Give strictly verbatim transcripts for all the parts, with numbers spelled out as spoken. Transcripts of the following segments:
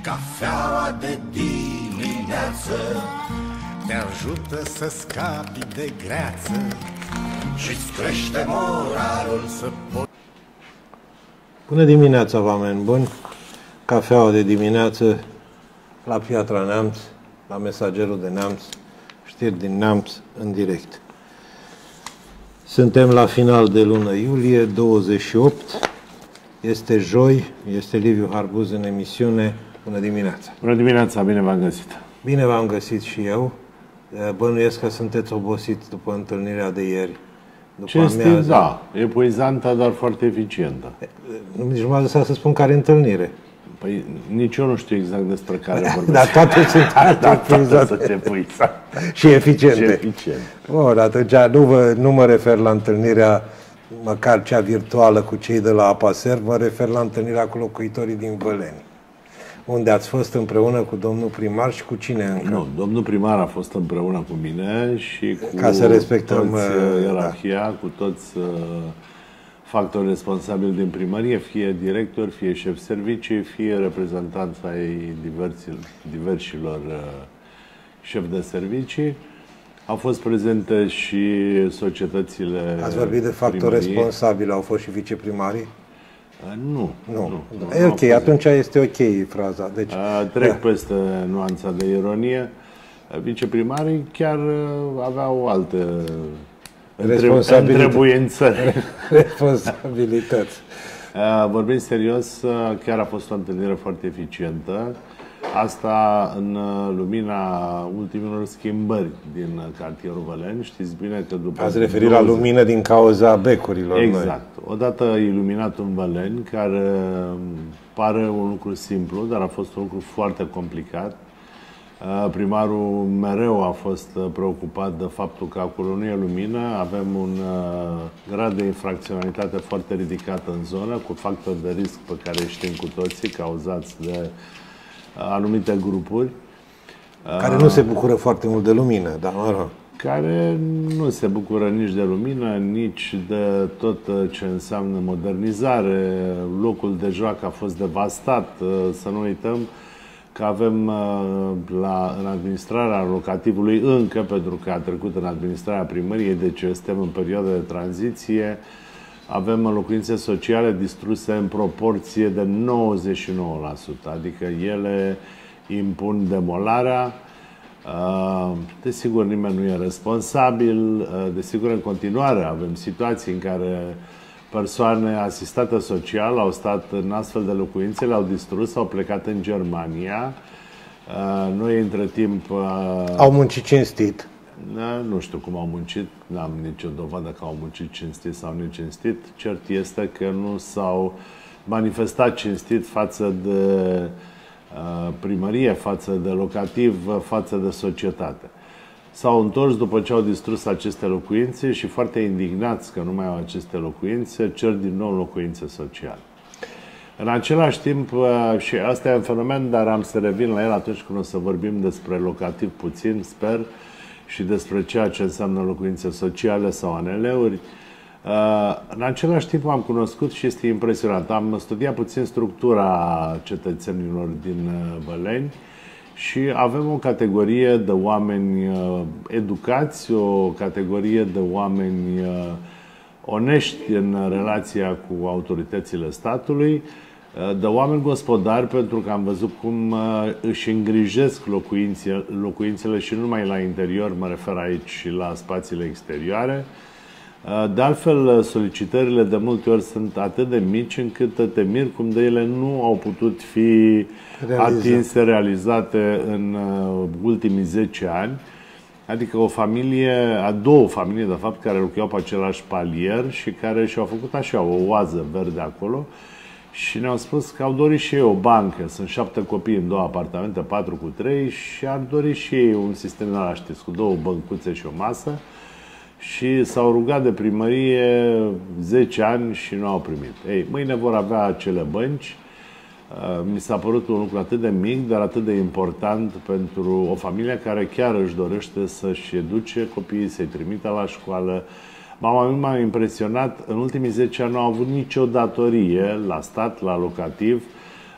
Cafeaua de dimineață te ajută să scapi de greață și-ți crește moralul să poți. Bună dimineața, oameni buni! Cafeaua de dimineață la Piatra Neamț, la Mesagerul de Neamț, știri din Neamț în direct. Suntem la final de lună iulie, douăzeci și opt, este joi, este Liviu Harbuz în emisiune. Bună dimineața! Bună dimineața, bine v-am găsit! Bine v-am găsit și eu. Bănuiesc că sunteți obosiți după întâlnirea de ieri. Cinstit, da. Epuizantă, dar foarte eficientă. Nici nu m-a lăsat să spun care întâlnire. Păi nici eu nu știu exact despre care vorbesc. Dar toate sunt epuizante. Și eficiente. Și eficiente. Bun, atunci nu, vă, nu mă refer la întâlnirea, măcar cea virtuală cu cei de la Apaser, mă refer la întâlnirea cu locuitorii din Văleni, unde ați fost împreună cu domnul primar și cu cine încă? Nu, domnul primar a fost împreună cu mine și cu Ca să respectăm toți, uh, ierarhia, da. cu toți uh, factori responsabili din primărie, fie directori, fie șef servicii, fie reprezentanți ai diversilor uh, șefi de servicii. Au fost prezente și societățile. Ați vorbit de factori responsabili, au fost și viceprimarii? Nu. Nu. nu, nu e ok, atunci este ok fraza. Deci, Trec da. peste nuanța de ironie. Viceprimarii chiar aveau alte întrebuințări. Responsabilități. Vorbind serios, chiar a fost o întâlnire foarte eficientă. Asta în lumina ultimelor schimbări din cartierul Văleni. Știți bine că după... Ați referit la lumină din cauza becurilor. Exact. Noi. Odată iluminat un Văleni, care pare un lucru simplu, dar a fost un lucru foarte complicat. Primarul mereu a fost preocupat de faptul că acolo nu e lumină, avem un grad de infracționalitate foarte ridicat în zonă, cu factori de risc pe care îi știm cu toții, cauzați de anumite grupuri. Care nu se bucură foarte mult de lumină, dar mă rog. Care nu se bucură nici de lumină, nici de tot ce înseamnă modernizare. Locul de joacă a fost devastat. Să nu uităm că avem la, în administrarea locativului încă, pentru că a trecut în administrarea primăriei, deci suntem în perioada de tranziție, avem locuințe sociale distruse în proporție de nouăzeci și nouă la sută, adică ele impun demolarea. Desigur, nimeni nu e responsabil. Desigur, în continuare avem situații în care persoane asistate social au stat în astfel de locuințe, le-au distrus, au plecat în Germania. Noi, între timp... Au muncit cinstit. Nu știu cum au muncit, n-am nicio dovadă că au muncit cinstit sau necinstit. Cert este că nu s-au manifestat cinstit față de primărie, față de locativ, față de societate. S-au întors după ce au distrus aceste locuințe și, foarte indignați că nu mai au aceste locuințe, cer din nou locuințe sociale. În același timp, și asta e un fenomen, dar am să revin la el atunci când o să vorbim despre locativ puțin, sper, și despre ceea ce înseamnă locuințe sociale sau A N L-uri. În același timp am cunoscut și este impresionant. Am studiat puțin structura cetățenilor din Văleni și avem o categorie de oameni educați, o categorie de oameni onești în relația cu autoritățile statului, de oameni gospodari, pentru că am văzut cum își îngrijesc locuințe, locuințele și nu numai la interior, mă refer aici și la spațiile exterioare. De altfel, solicitările de multe ori sunt atât de mici încât te miri cum de ele nu au putut fi atinse, realizate în ultimii zece ani. Adică o familie, a două familii, de fapt, care locuiau pe același palier și care și-au făcut așa o oază verde acolo și ne-au spus că au dorit și ei o bancă. Sunt șapte copii în două apartamente, patru cu trei, și ar dori și ei un sistem de ăla, știți, cu două băncuțe și o masă. Și s-au rugat de primărie zece ani și nu au primit. Ei, mâine vor avea acele bănci. Mi s-a părut un lucru atât de mic, dar atât de important pentru o familie care chiar își dorește să-și educe copiii, să-i trimită la școală. Mama mea m-a impresionat. În ultimii zece ani nu au avut nicio datorie la stat, la locativ.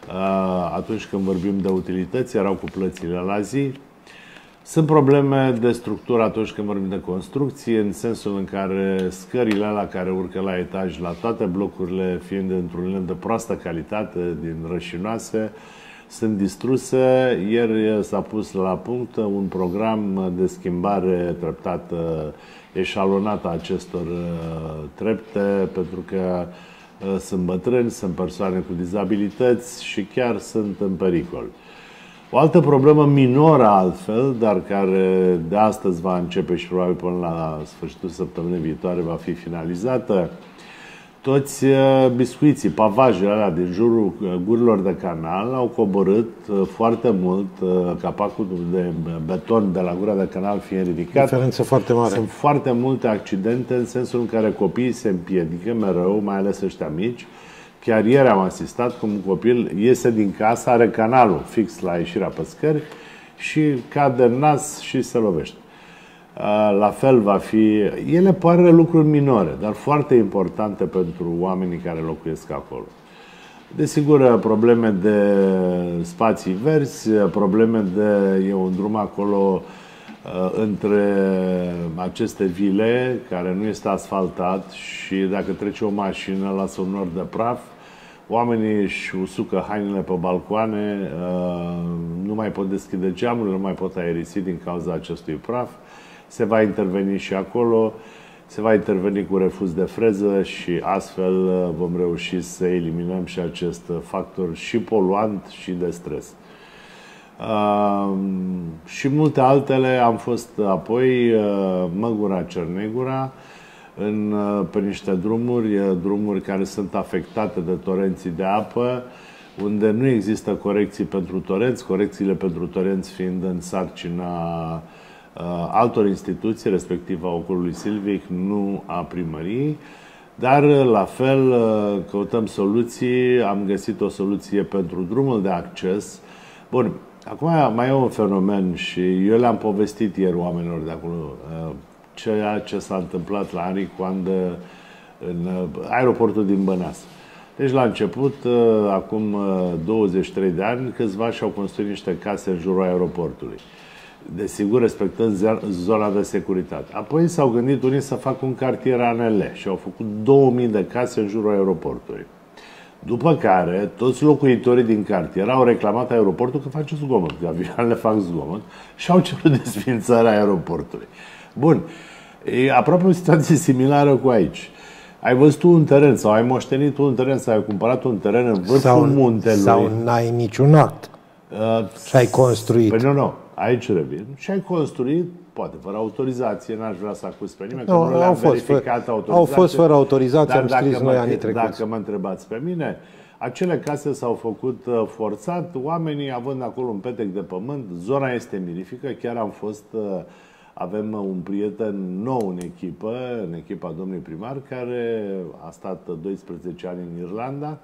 atunci când vorbim de utilități, erau cu plățile la zi. Sunt probleme de structură atunci când vorbim de construcții, în sensul în care scările alea care urcă la etaj, la toate blocurile, fiind într-un de proastă calitate, din rășinoase, sunt distruse. Ieri s-a pus la punct un program de schimbare treptată, eșalonată a acestor trepte, pentru că sunt bătrâni, sunt persoane cu dizabilități și chiar sunt în pericol. O altă problemă minoră altfel, dar care de astăzi va începe și probabil până la sfârșitul săptămânii viitoare va fi finalizată, toți biscuiții, pavajele alea din jurul gurilor de canal au coborât foarte mult, capacul de beton de la gura de canal fiind ridicat. Diferență foarte mare. Sunt foarte multe accidente în sensul în care copiii se împiedică mereu, mai ales ăștia mici. Chiar ieri am asistat cum un copil iese din casă, are canalul fix la ieșirea pe scări și cade în nas și se lovește. La fel va fi... Ele par lucruri minore, dar foarte importante pentru oamenii care locuiesc acolo. Desigur, probleme de spații verzi, probleme de... E un drum acolo între aceste vile, care nu este asfaltat și dacă trece o mașină, lasă un nor de praf. Oamenii își usucă hainele pe balcoane, nu mai pot deschide geamurile, nu mai pot aerisi din cauza acestui praf. Se va interveni și acolo, se va interveni cu refuz de freză și astfel vom reuși să eliminăm și acest factor și poluant și de stres. Uh, și multe altele. Am fost apoi uh, Măgura, Cernegura, în, uh, pe niște drumuri, uh, drumuri care sunt afectate de torenții de apă, unde nu există corecții pentru torenți, corecțiile pentru torenți fiind în sarcina uh, altor instituții, respectiv a Ocolului Silvic, nu a primăriei. Dar, la fel, uh, căutăm soluții. Am găsit o soluție pentru drumul de acces. Bun. Acum mai e un fenomen și eu le-am povestit ieri oamenilor de acolo ceea ce s-a întâmplat la Aricoandă în aeroportul din Băneasa. Deci la început, acum douăzeci și trei de ani, câțiva și-au construit niște case în jurul aeroportului. Desigur, respectând zona de securitate. Apoi s-au gândit unii să facă un cartier A N L și au făcut două mii de case în jurul aeroportului. După care, toți locuitorii din cartier au reclamat aeroportul că face zgomot, că avioanele fac zgomot și au cerut desființarea aeroportului. Bun. E aproape o situație similară cu aici. Ai văzut un teren sau ai moștenit un teren sau ai cumpărat un teren în vârful sau, muntelui. Sau n-ai niciun act. Uh, și ai construit. Păi nu, nu. Aici revin. Și ai construit, poate fără autorizație, n-aș vrea să acuz pe nimeni, că no, nu le-am verificat fără, autorizație. Au fost fără autorizație, am scris noi anii trecuți. Dacă mă întrebați pe mine, acele case s-au făcut forțat, oamenii având acolo un petec de pământ, zona este mirifică, chiar am fost, avem un prieten nou în echipă, în echipa domnului primar, care a stat doisprezece ani în Irlanda,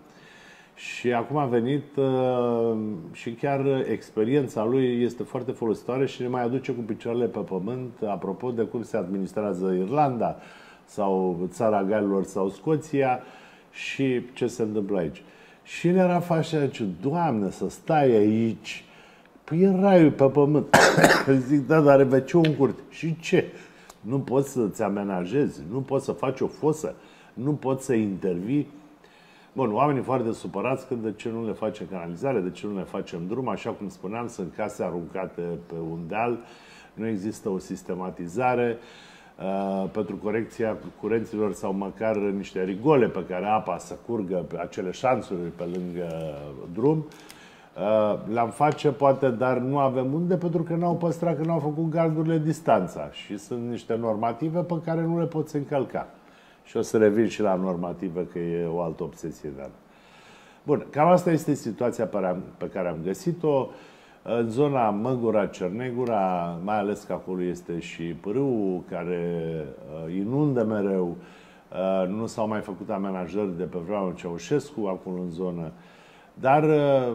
și acum a venit uh, și chiar experiența lui este foarte folositoare și ne mai aduce cu picioarele pe pământ apropo de cum se administrează Irlanda sau Țara Galilor sau Scoția și ce se întâmplă aici. Și el era așa, zice, Doamne, să stai aici. Păi e raiul pe pământ. Zic, da, dar are ve ce-ul în curte. Și ce? Nu poți să-ți amenajezi, nu poți să faci o fosă, nu poți să intervii. Bun, oamenii foarte supărați că de ce nu le facem canalizare, de ce nu le facem drum. Așa cum spuneam, sunt case aruncate pe un deal, nu există o sistematizare uh, pentru corecția curenților sau măcar niște rigole pe care apa să curgă pe acele șanțuri pe lângă drum. Uh, le-am face poate, dar nu avem unde pentru că n-au păstrat, că n-au făcut gardurile distanța și sunt niște normative pe care nu le poți încălca. Și o să revin și la normative, că e o altă obsesie de-a mea. Bun, cam asta este situația pe care am găsit-o. În zona Măgura, Cernegura, mai ales că acolo este și pârâul care inundă mereu. Nu s-au mai făcut amenajări de pe vremea lui Ceaușescu acolo în zonă. Dar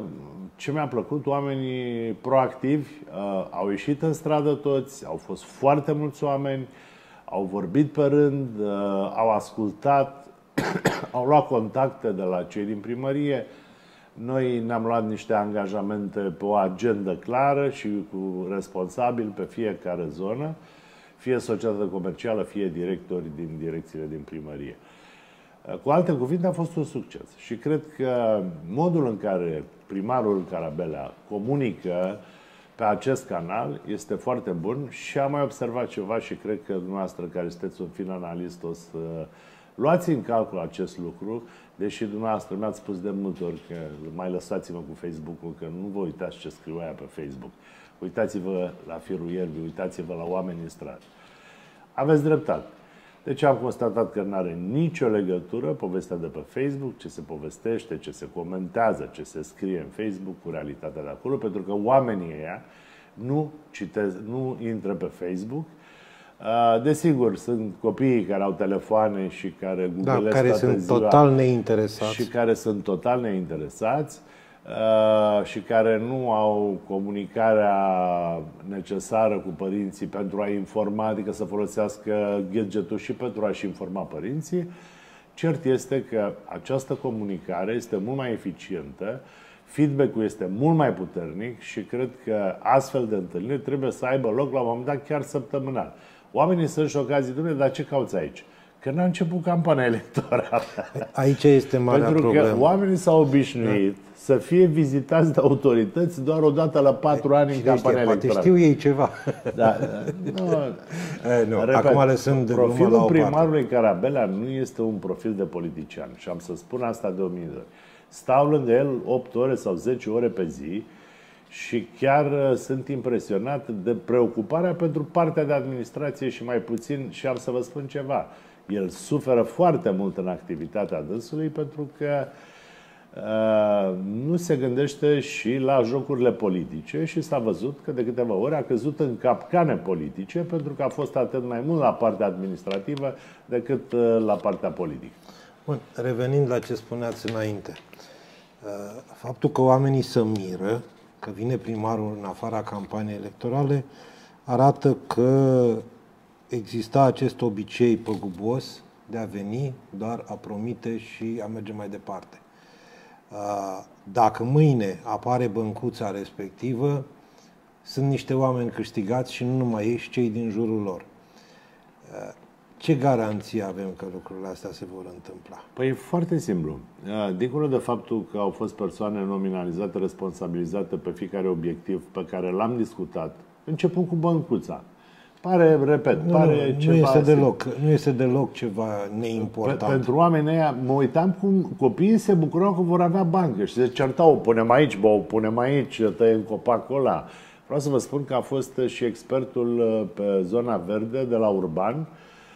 ce mi-a plăcut, oamenii proactivi au ieșit în stradă toți, au fost foarte mulți oameni, au vorbit pe rând, au ascultat, au luat contacte de la cei din primărie. Noi ne-am luat niște angajamente pe o agendă clară și cu responsabil pe fiecare zonă, fie societate comercială, fie directori din direcțiile din primărie. Cu alte cuvinte, a fost un succes. Și cred că modul în care primarul Carabelea comunică pe acest canal este foarte bun și am mai observat ceva și cred că dumneavoastră, care sunteți un fin analist, o să luați în calcul acest lucru, deși dumneavoastră mi-ați spus de multe ori că mai lăsați-mă cu Facebook-ul, că nu vă uitați ce scriu aia pe Facebook. Uitați-vă la firul ierbii, uitați-vă la oameni în stradă. Aveți dreptate. Deci am constatat că nu are nicio legătură povestea de pe Facebook, ce se povestește, ce se comentează, ce se scrie în Facebook cu realitatea de acolo, pentru că oamenii ăia nu citesc, nu intră pe Facebook. Desigur, sunt copiii care au telefoane și care googlesc da, care toată sunt ziua total neinteresați. Și care sunt total neinteresați și care nu au comunicarea necesară cu părinții pentru a informa, adică să folosească gadgetul și pentru a-și informa părinții. Cert este că această comunicare este mult mai eficientă, feedback-ul este mult mai puternic și cred că astfel de întâlniri trebuie să aibă loc la un moment dat chiar săptămânal. Oamenii sunt șocați, Dumnezeu, dar ce cauți aici? Că n-a început campania electorală. Aici este marea Pentru problemă. că oamenii s-au obișnuit da. să fie vizitați de autorități doar o dată la patru ani în campania poate electorală. Știu ei ceva. Da, nu, e, nu. Repet, acum lăsând de profilul primarului Carabelea nu este un profil de politician. Și am să spun asta de o mie de ori. Stau lângă el opt ore sau zece ore pe zi și chiar sunt impresionat de preocuparea pentru partea de administrație și mai puțin, și am să vă spun ceva. El suferă foarte mult în activitatea dânsului pentru că uh, nu se gândește și la jocurile politice și s-a văzut că de câteva ori a căzut în capcane politice pentru că a fost atent mai mult la partea administrativă decât uh, la partea politică. Bun, revenind la ce spuneați înainte, uh, faptul că oamenii se miră că vine primarul în afara campaniei electorale arată că exista acest obicei păgubos de a veni, doar a promite și a merge mai departe. Dacă mâine apare băncuța respectivă, sunt niște oameni câștigați și nu numai ei, și cei din jurul lor. Ce garanție avem că lucrurile astea se vor întâmpla? Păi e foarte simplu. Dincolo de faptul că au fost persoane nominalizate, responsabilizate pe fiecare obiectiv pe care l-am discutat, începând cu băncuța. Pare, repet, nu, pare nu, ceva... Nu este, deloc, nu este deloc ceva neimportant. Pe, pentru oamenii ăia, mă uitam cum copiii se bucurau că vor avea bancă și se certau, o punem aici, bă, o punem aici, tăiem copacul ăla. Vreau să vă spun că a fost și expertul pe zona verde de la Urban,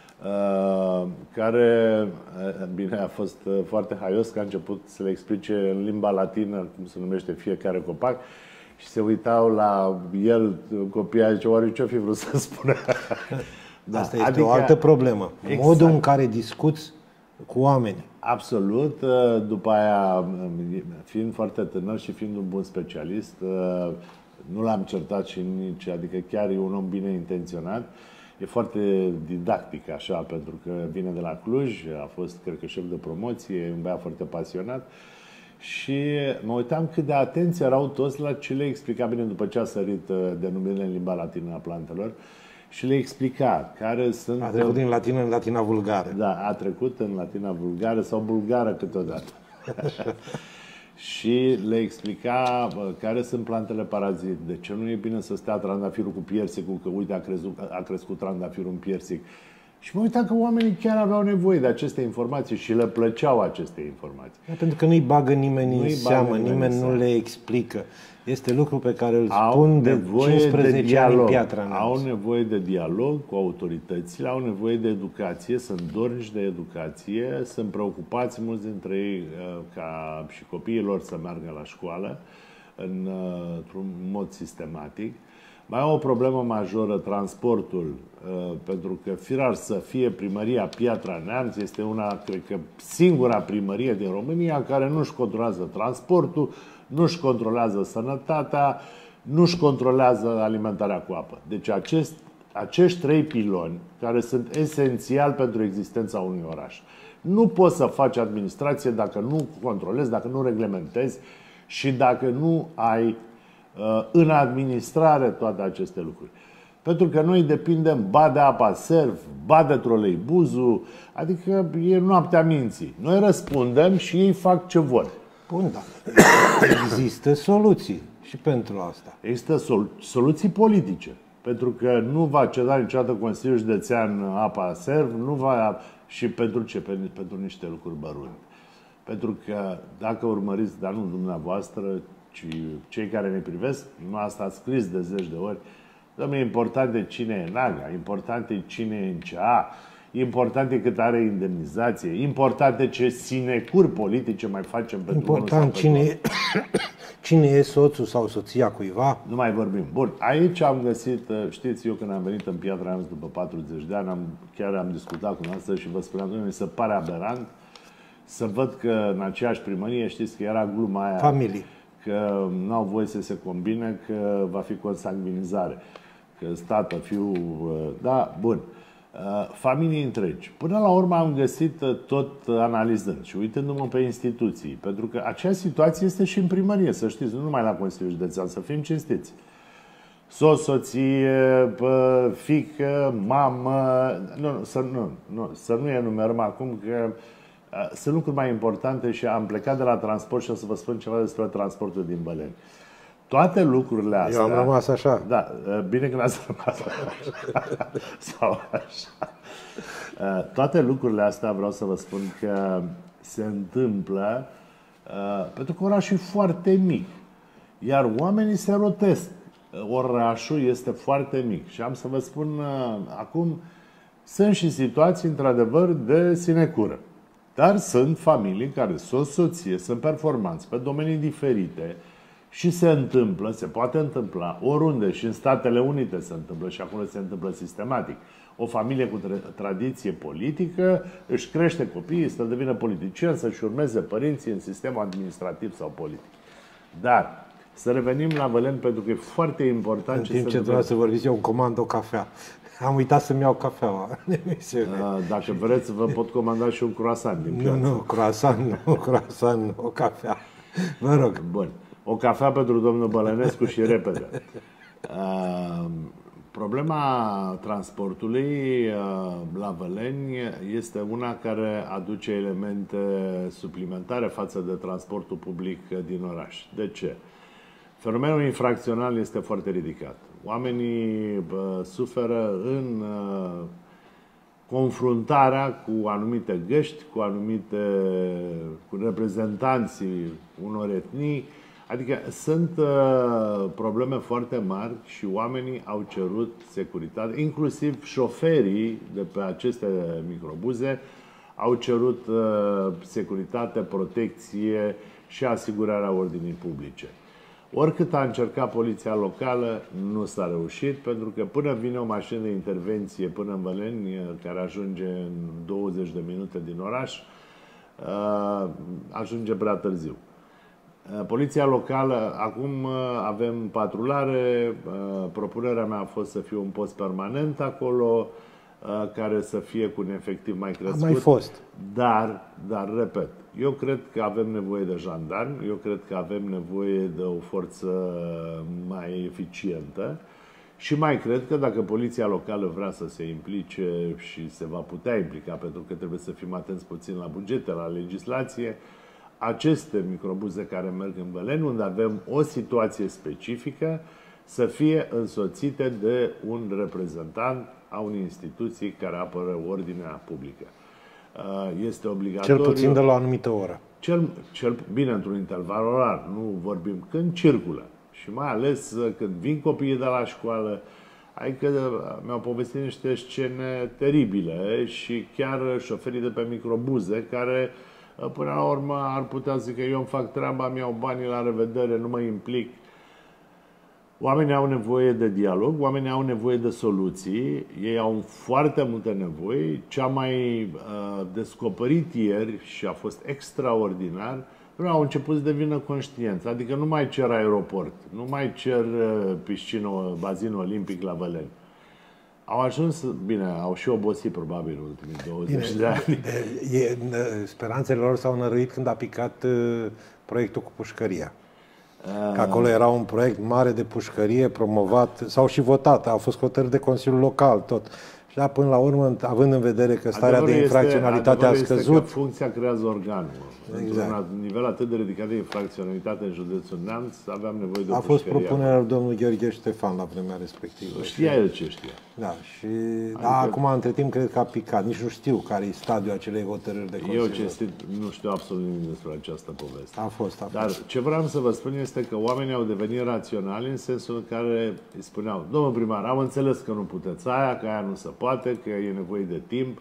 care, bine, a fost foarte haios că a început să le explice în limba latină cum se numește fiecare copac. Și se uitau la el, copiii, zice, oare ce-o fi vrut să spună? Da, asta este adică, o altă problemă. Exact. Modul în care discuți cu oamenii. Absolut. După aia, fiind foarte tânăr și fiind un bun specialist, nu l-am certat și nici, adică chiar e un om bine intenționat. E foarte didactic așa, pentru că vine de la Cluj, a fost, cred că, șef de promoție, e un băiat foarte pasionat. Și mă uitam cât de atenți erau toți la ce le explica, bine, după ce a sărit denumirile în limba latină a plantelor, și le explica care sunt... A trecut din latină în latina vulgară. Da, a trecut în latina vulgară sau bulgară câteodată. Și le explica care sunt plantele parazit, de ce nu e bine să stea trandafirul cu piersicul, că uite a crescut, a crescut trandafirul în piersic. Și mă uitam că oamenii chiar aveau nevoie de aceste informații și le plăceau aceste informații. Da, pentru că nu-i bagă nimeni în seamă, nimeni nu le explică. Este lucru pe care îl spun de cincisprezece ani în Piatra Neamț. Au nevoie de dialog cu autoritățile, au nevoie de educație, sunt dornici de educație, sunt preocupați mulți dintre ei ca și copiilor să meargă la școală într-un mod sistematic. Mai au o problemă majoră, transportul, pentru că firar să fie primăria Piatra Neamț este una, cred că, singura primărie din România care nu-și controlează transportul, nu-și controlează sănătatea, nu-și controlează alimentarea cu apă. Deci acest, acești trei piloni, care sunt esențiali pentru existența unui oraș. Nu poți să faci administrație dacă nu controlezi, dacă nu reglementezi și dacă nu ai uh, în administrare toate aceste lucruri. Pentru că noi depindem ba de apa serv, ba de troleibuzul, adică e noaptea minții. Noi răspundem și ei fac ce vor. Bun, da. Există soluții și pentru asta. Există sol- soluții politice. Pentru că nu va ceda niciodată Consiliul Județean apa serv, nu va... Și pentru ce? Pentru, pentru niște lucruri mărunte. Pentru că dacă urmăriți, dar nu dumneavoastră, ci cei care ne privesc, nu asta ați scris de zeci de ori, dom'le, important de cine e Naga, important e cine e în C A, important e cât are indemnizație, important e ce sinecuri politice mai facem pentru important cine e, cine e soțul sau soția cuiva. Nu mai vorbim. Bun, aici am găsit, știți, eu când am venit în Piatra Neamț după patruzeci de ani, am, chiar am discutat cu noastră și vă spuneam, dom'le, mi se pare aberant să văd că în aceeași primărie, știți că era gluma aia, familii, că nu au voie să se combine, că va fi consanguinizare, că tată, fiu, da, bun. Familii întregi. Până la urmă am găsit tot analizând și uitându-mă pe instituții, pentru că acea situație este și în primărie, să știți, nu numai la Consiliul Județean, să fim cinstiți. Soț, soție, fiică, mamă, nu, să nu, nu, să nu enumerăm acum că sunt lucruri mai importante și am plecat de la transport și o să vă spun ceva despre transportul din Băleni. Toate lucrurile astea... Eu am rămas așa. Da, bine că n-ați rămas așa. Sau așa. Toate lucrurile astea vreau să vă spun că se întâmplă pentru că orașul e foarte mic. Iar oamenii se rotesc. Orașul este foarte mic. Și am să vă spun acum, sunt și situații într-adevăr de sinecură. Dar sunt familii care sunt soție, sunt performanți pe domenii diferite și se întâmplă, se poate întâmpla oriunde și în Statele Unite se întâmplă și acolo se întâmplă sistematic. O familie cu tradiție politică își crește copiii să devină politicieni, să-și urmeze părinții în sistemul administrativ sau politic. Dar să revenim la Băleni pentru că e foarte important. În timp ce trebuie să vorbiți, eu îmi comand o cafea. Am uitat să-mi iau cafeaua în emisiune. Dacă vreți, vă pot comanda și un croissant din piață. Nu, nu, croissant, nu, croissant, nu, o cafea. Vă rog. Bun. O cafea pentru domnul Bălănescu și repede. Uh, problema transportului uh, la Băleni este una care aduce elemente suplimentare față de transportul public din oraș. De ce? Fenomenul infracțional este foarte ridicat. Oamenii uh, suferă în uh, confruntarea cu anumite găști, cu anumite cu reprezentanții unor etnii. Adică sunt uh, probleme foarte mari și oamenii au cerut securitate, inclusiv șoferii de pe aceste microbuze au cerut uh, securitate, protecție și asigurarea ordinii publice. Oricât a încercat poliția locală, nu s-a reușit, pentru că până vine o mașină de intervenție până în Băleni, care ajunge în douăzeci de minute din oraș, ajunge prea târziu. Poliția locală, acum avem patrulare, propunerea mea a fost să fie un post permanent acolo, care să fie cu un efectiv mai crescut. A mai fost. Dar, dar, repet, eu cred că avem nevoie de jandarmi, eu cred că avem nevoie de o forță mai eficientă și mai cred că dacă poliția locală vrea să se implice și se va putea implica, pentru că trebuie să fim atenți puțin la bugete, la legislație, aceste microbuze care merg în Băleni, unde avem o situație specifică, să fie însoțite de un reprezentant a unei instituții care apără ordinea publică. Este obligatoriu. Cel puțin de la o anumită oră. Cel, cel bine într-un interval orar, nu vorbim când circulă. Și mai ales când vin copiii de la școală, adică mi-au povestit niște scene teribile și chiar șoferii de pe microbuze care până la urmă ar putea zic că eu îmi fac treaba, îmi iau banii, la revedere, nu mă implic. Oamenii au nevoie de dialog, oamenii au nevoie de soluții, ei au foarte multe nevoi. Ce am mai uh, descoperit ieri și a fost extraordinar, au început să devină conștienți. Adică nu mai cer aeroport, nu mai cer uh, piscină, bazin olimpic la Băleni. Au ajuns, bine, au și obosit probabil în ultimii douăzeci bine, de ani. E, speranțele lor s-au năruit când a picat uh, proiectul cu pușcăria. Că acolo era un proiect mare de pușcărie promovat, s-au și votat, au fost hotărâri de Consiliul Local, tot. Și da, până la urmă, având în vedere că starea adevărul de infracționalitate este, a scăzut... Este că funcția creează organul. Exact. Într-un nivel atât de ridicat de infracționalitate în județul Neamț, aveam nevoie de o A fost pușcărie. propunerea lui domnul Gheorghe Ștefan la vremea respectivă. Știa el ce știa. Da, și adică... da, acum, între timp, cred că a picat. Nici nu știu care e stadiul acelei hotărâri de Consiliu. Eu, cinstit, nu știu absolut nimic despre această poveste. A fost, a fost. Dar ce vreau să vă spun este că oamenii au devenit raționali în sensul în care îi spuneau: domnul primar, am înțeles că nu puteți aia, că aia nu se poate, că e nevoie de timp.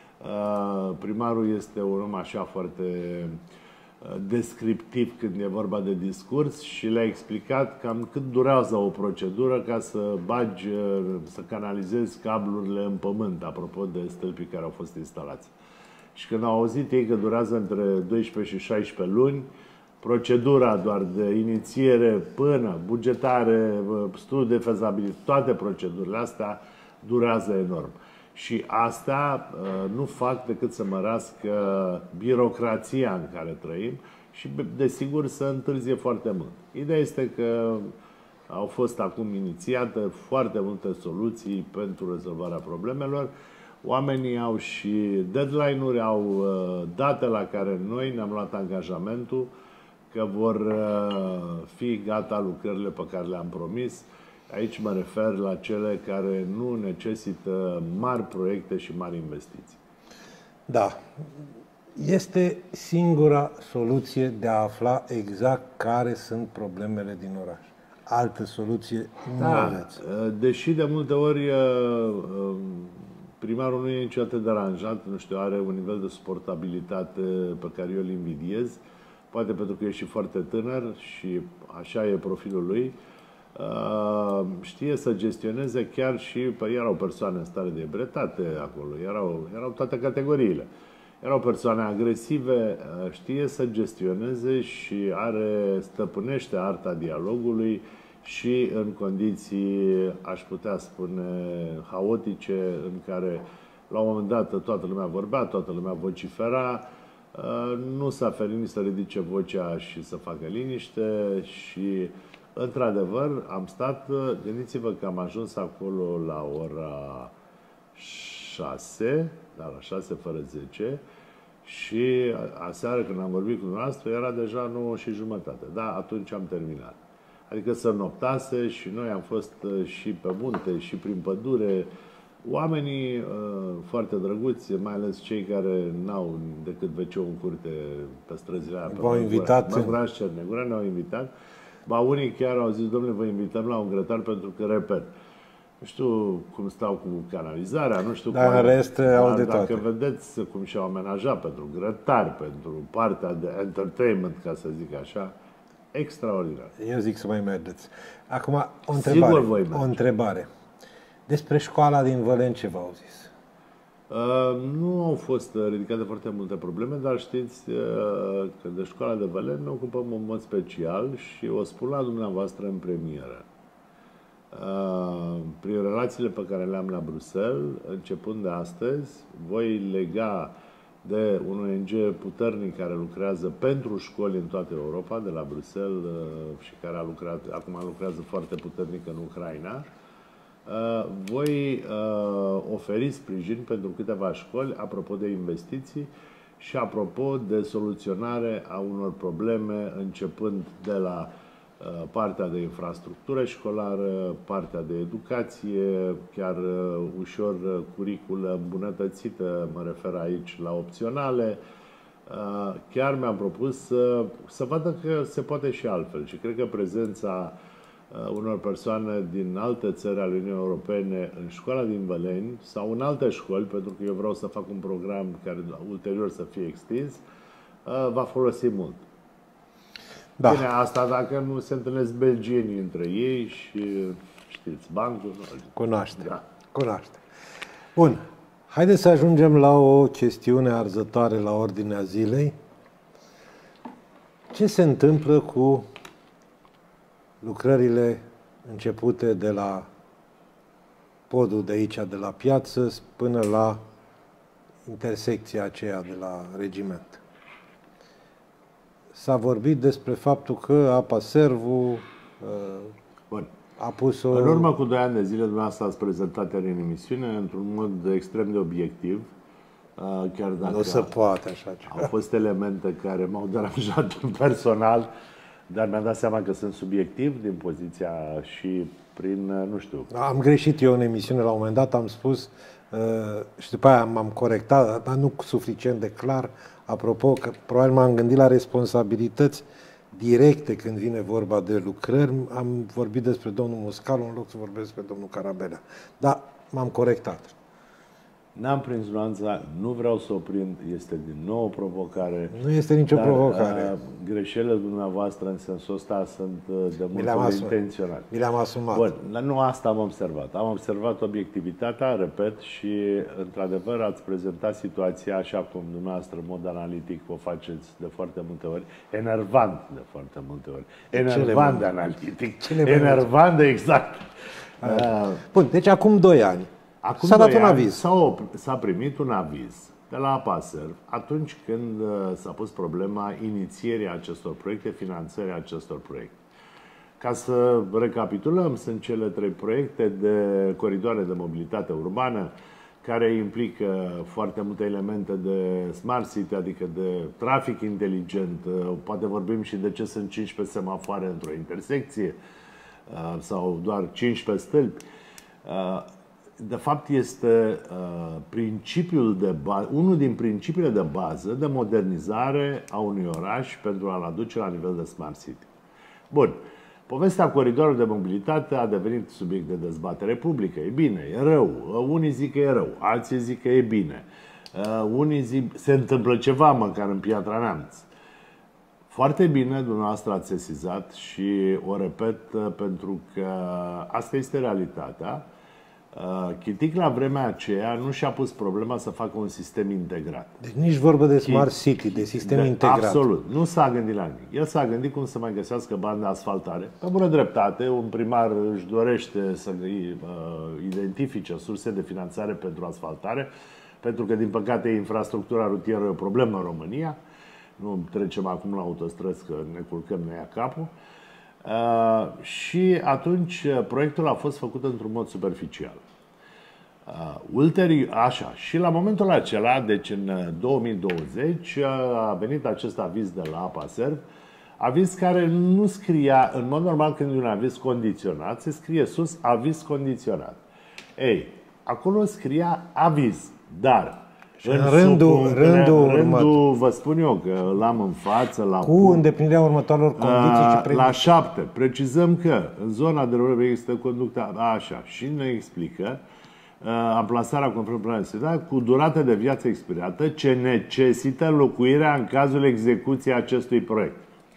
Primarul este un om așa foarte descriptiv când e vorba de discurs și le-a explicat cam cât durează o procedură ca să bagi, să canalizezi cablurile în pământ, apropo de stâlpii care au fost instalați. Și când au auzit ei că durează între doisprezece și șaisprezece luni, procedura doar de inițiere până bugetare, studiu de fezabilitate, toate procedurile astea durează enorm. Și asta uh, nu fac decât să mărească birocrația în care trăim și, desigur, să întârzie foarte mult. Ideea este că au fost acum inițiate foarte multe soluții pentru rezolvarea problemelor. Oamenii au și deadline-uri, au uh, date la care noi ne-am luat angajamentul că vor uh, fi gata lucrările pe care le-am promis. Aici mă refer la cele care nu necesită mari proiecte și mari investiții. Da. Este singura soluție de a afla exact care sunt problemele din oraș. Altă soluție nu da, aveți. Deși de multe ori primarul nu e niciodată deranjat, nu știu, are un nivel de suportabilitate pe care eu îl invidiez, poate pentru că e și foarte tânăr și așa e profilul lui. Uh, știe să gestioneze chiar și, păi, erau persoane în stare de ebrietate acolo, erau, erau toate categoriile. Erau persoane agresive, uh, știe să gestioneze și are, stăpânește arta dialogului și în condiții, aș putea spune, haotice, în care la un moment dat toată lumea vorbea, toată lumea vocifera, uh, nu s-a ferit nici să ridice vocea și să facă liniște și într-adevăr, am stat, gândiți-vă că am ajuns acolo la ora șase, da, la șase fără zece, și aseară când am vorbit cu dumneavoastră era deja nouă și jumătate. Da, atunci am terminat. Adică să noptase și noi am fost și pe munte și prin pădure. Oamenii uh, foarte drăguți, mai ales cei care n-au decât ve ce-ul în curte pe străzile aia. V-au invitat? Măgura și Cernegura ne-au invitat. Ba, unii chiar au zis: domnule, vă invităm la un grătar pentru că, repet, nu știu cum stau cu canalizarea, nu știu dar cum... în rest au de dacă toate. vedeți cum și-au amenajat pentru grătar, pentru partea de entertainment, ca să zic așa, extraordinar. Eu zic să mai mergeți. Acum, o întrebare. Sigur voi merge. O întrebare. Despre școala din Văleni ce v-au zis? Uh, nu au fost ridicate foarte multe probleme, dar știți uh, că de școala de Văleni ne ocupăm în mod special și o spun la dumneavoastră în premieră. Uh, prin relațiile pe care le am la Bruxelles, începând de astăzi, voi lega de un O N G puternic care lucrează pentru școli în toată Europa, de la Bruxelles, uh, și care a lucrat, acum lucrează foarte puternic în Ucraina. Uh, voi uh, oferi sprijin pentru câteva școli, apropo de investiții și apropo de soluționare a unor probleme, începând de la uh, partea de infrastructură școlară, partea de educație, chiar uh, ușor uh, curiculă îmbunătățită, mă refer aici la opționale. Uh, chiar mi-am propus să, să vadă că se poate și altfel și cred că prezența unor persoane din alte țări ale Uniunii Europene în școala din Văleni sau în alte școli, pentru că eu vreau să fac un program care ulterior să fie extins, va folosi mult. Da. Bine, asta dacă nu se întâlnesc belgienii între ei și, știți, bancul... Cunoaște. Da. Cunoaște. Bun. Haideți să ajungem la o chestiune arzătoare la ordinea zilei. Ce se întâmplă cu lucrările începute de la podul de aici, de la piață, până la intersecția aceea de la regiment? s-a vorbit despre faptul că Apa Servu Bun. a pus o... În urmă cu doi ani de zile, dumneavoastră ați prezentat ieri în emisiune într-un mod extrem de obiectiv, chiar dacă nu se poate așa ceva. Au fost elemente care m-au deranjat personal, dar mi-am dat seama că sunt subiectiv din poziția și prin, nu știu... Am greșit eu în emisiune la un moment dat, am spus și după aia m-am corectat, dar nu suficient de clar, apropo, că probabil m-am gândit la responsabilități directe când vine vorba de lucrări, am vorbit despre domnul Muscalu în loc să vorbesc despre domnul Carabelea. Dar m-am corectat. N-am prins nuanța, nu vreau să o prind, este din nou o provocare. Nu este nicio dar, provocare. A, greșelile dumneavoastră în sensul ăsta sunt de multe ori intenționate. Mi le-am asumat. Bun, nu asta am observat. Am observat obiectivitatea, repet, și într-adevăr ați prezentat situația așa cum dumneavoastră, în mod analitic, o faceți de foarte multe ori. Enervant de foarte multe ori. Enervant de analitic. Enervant de exact. Uh, Bun, deci acum doi ani. Acum s-a dat un aviz. S-a primit un aviz de la Apa Serv atunci când s-a pus problema inițierii acestor proiecte, finanțării acestor proiecte. Ca să recapitulăm, sunt cele trei proiecte de coridoare de mobilitate urbană care implică foarte multe elemente de smart city, adică de trafic inteligent. Poate vorbim și de ce sunt cincisprezece semafoare într-o intersecție sau doar cincisprezece stâlpi. De fapt, este uh, principiul de unul din principiile de bază de modernizare a unui oraș pentru a-l aduce la nivel de smart city. Bun. Povestea coridorului de mobilitate a devenit subiect de dezbatere publică. E bine, e rău. Unii zic că e rău, alții zic că e bine. Uh, unii zic se întâmplă ceva măcar în Piatra Neamț. Foarte bine, dumneavoastră ați sesizat și o repet pentru că asta este realitatea. Chitic la vremea aceea nu și-a pus problema să facă un sistem integrat. Deci nici vorbă de smart city, de sistem de, integrat. Absolut. Nu s-a gândit la nimic. El s-a gândit cum să mai găsească bani de asfaltare. Pe bună dreptate, un primar își dorește să uh, identifice surse de finanțare pentru asfaltare, pentru că, din păcate, infrastructura rutieră e o problemă în România. Nu trecem acum la autostrăzi, că ne culcăm noi a capul. Uh, și atunci proiectul a fost făcut într-un mod superficial. Uh, ulterior, așa, și la momentul acela, deci în două mii douăzeci, a venit acest aviz de la Apa Serv, aviz care nu scria, în mod normal când e un aviz condiționat, se scrie sus aviz condiționat. Ei, acolo scria aviz, dar în rândul, rândul, rândul, vă spun eu că l-am în față la cu îndeplinirea următoarelor condiții a, și pre... la șapte. Precizăm că în zona de rură există conducta așa și ne explică amplasarea conform planului cu durată de viață expirată ce necesită locuirea în cazul execuției acestui proiect.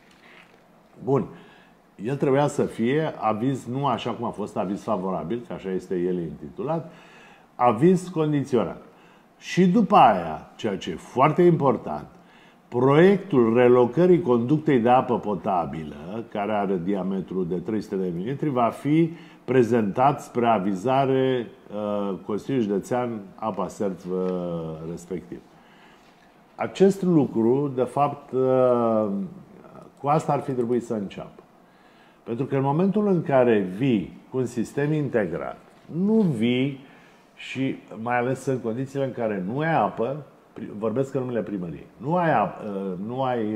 Bun. El trebuia să fie aviz, nu așa cum a fost aviz favorabil, că așa este el intitulat, aviz condiționat. Și după aia, ceea ce e foarte important, proiectul relocării conductei de apă potabilă, care are diametru de trei sute de milimetri, va fi prezentat spre avizare uh, Consiliul Județean Apa Serv uh, respectiv. Acest lucru, de fapt, uh, cu asta ar fi trebuit să înceapă. Pentru că în momentul în care vii cu un sistem integrat, nu vii și mai ales în condițiile în care nu ai apă, vorbesc în numele primăriei, nu ai apă, nu ai,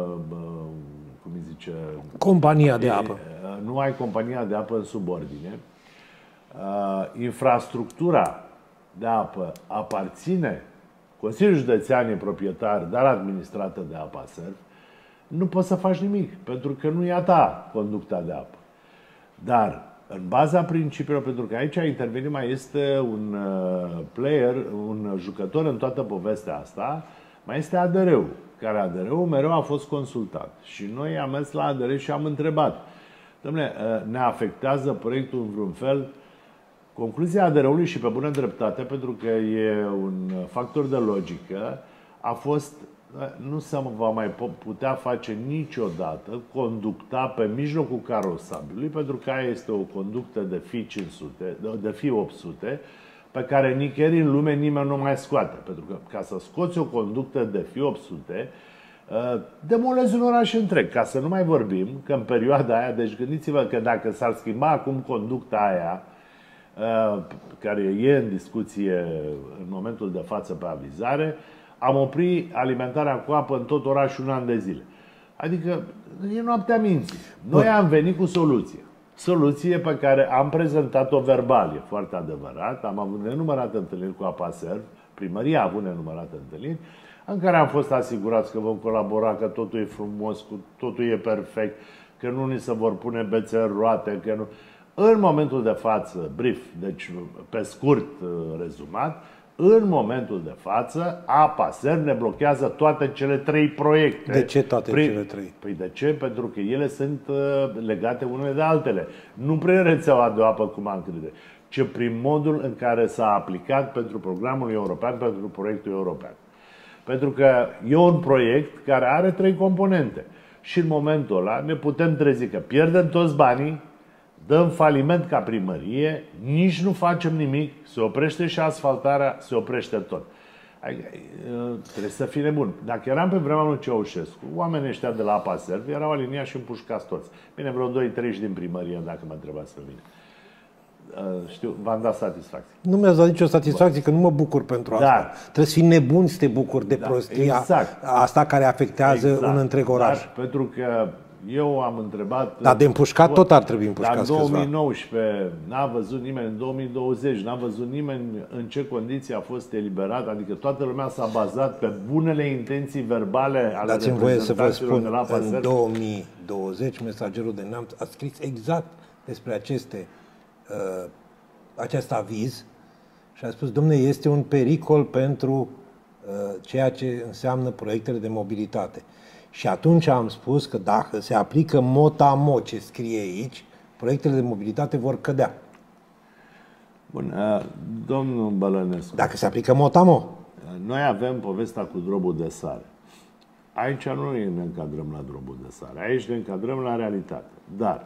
cum îi zice... compania de apă. Nu ai compania de apă în subordine. Infrastructura de apă aparține, Consiliul Județean e proprietar, dar administrată de Apa Serv, nu poți să faci nimic, pentru că nu e a ta conducta de apă. Dar în baza principiilor, pentru că aici a intervenit, mai este un player, un jucător în toată povestea asta, mai este A D R-ul, care A D R-ul mereu a fost consultat. Și noi am mers la A D R și am întrebat, dom'le, ne afectează proiectul în vreun fel? Concluzia A D R-ului, și pe bună dreptate, pentru că e un factor de logică, a fost: nu se va mai putea face niciodată conducta pe mijlocul carosabilului, pentru că aia este o conductă de Fi cinci sute, de Fi opt sute, pe care nicăieri în lume nimeni nu mai scoate. Pentru că ca să scoți o conductă de Fi opt sute, demolezi un oraș întreg, ca să nu mai vorbim că în perioada aia, deci gândiți-vă că dacă s-ar schimba acum conducta aia, care e în discuție în momentul de față pe avizare, am oprit alimentarea cu apă în tot orașul un an de zile. Adică e noaptea minții. Noi am venit cu soluție. Soluție pe care am prezentat-o verbal, e foarte adevărat. Am avut nenumărate întâlniri cu APASERV, primăria a avut nenumărate întâlniri, în care am fost asigurați că vom colabora, că totul e frumos, că totul e perfect, că nu ni se vor pune bețe în roate, că nu... În momentul de față, brief, deci pe scurt rezumat, în momentul de față, APASERV ne blochează toate cele trei proiecte. De ce toate prin... cele trei? Păi de ce? Pentru că ele sunt legate unele de altele. Nu prin rețeaua de apă, cum am crede, ci prin modul în care s-a aplicat pentru programul european, pentru proiectul european. Pentru că e un proiect care are trei componente. Și în momentul ăla ne putem trezi că pierdem toți banii, dăm faliment ca primărie, nici nu facem nimic, se oprește și asfaltarea, se oprește tot. Trebuie să fii nebun. Dacă eram pe vremea lui Ceaușescu, oamenii ăștia de la APASERV erau aliniați și împușcați toți. Bine, vreo doi trei din primărie, dacă mă întrebați pe mine. Știu, v-am dat satisfacție. Nu mi-ați dat nicio satisfacție, Bă. că nu mă bucur pentru asta. Dar, trebuie să fii nebun să te bucuri de da, prostia exact. asta care afectează exact. un întreg oraș. Dar, pentru că eu am întrebat... Dar de împușcat tot ar trebui împușcat. Dar în două mii nouăsprezece n-a văzut nimeni, în două mii douăzeci n-a văzut nimeni în ce condiții a fost eliberat, adică toată lumea s-a bazat pe bunele intenții verbale ale Dați-mi voie să vă spun, de la în două mii douăzeci, Mesagerul de Neamț a scris exact despre aceste, uh, acest aviz și a spus, dom'le, este un pericol pentru uh, ceea ce înseamnă proiectele de mobilitate. Și atunci am spus că dacă se aplică mot-a-mo ce scrie aici, proiectele de mobilitate vor cădea. Bun, domnul Bălănescu. Dacă se aplică mot-a-mo. Noi avem povestea cu drobul de sare. Aici nu ne încadrăm la drobul de sare, aici ne încadrăm la realitate. Dar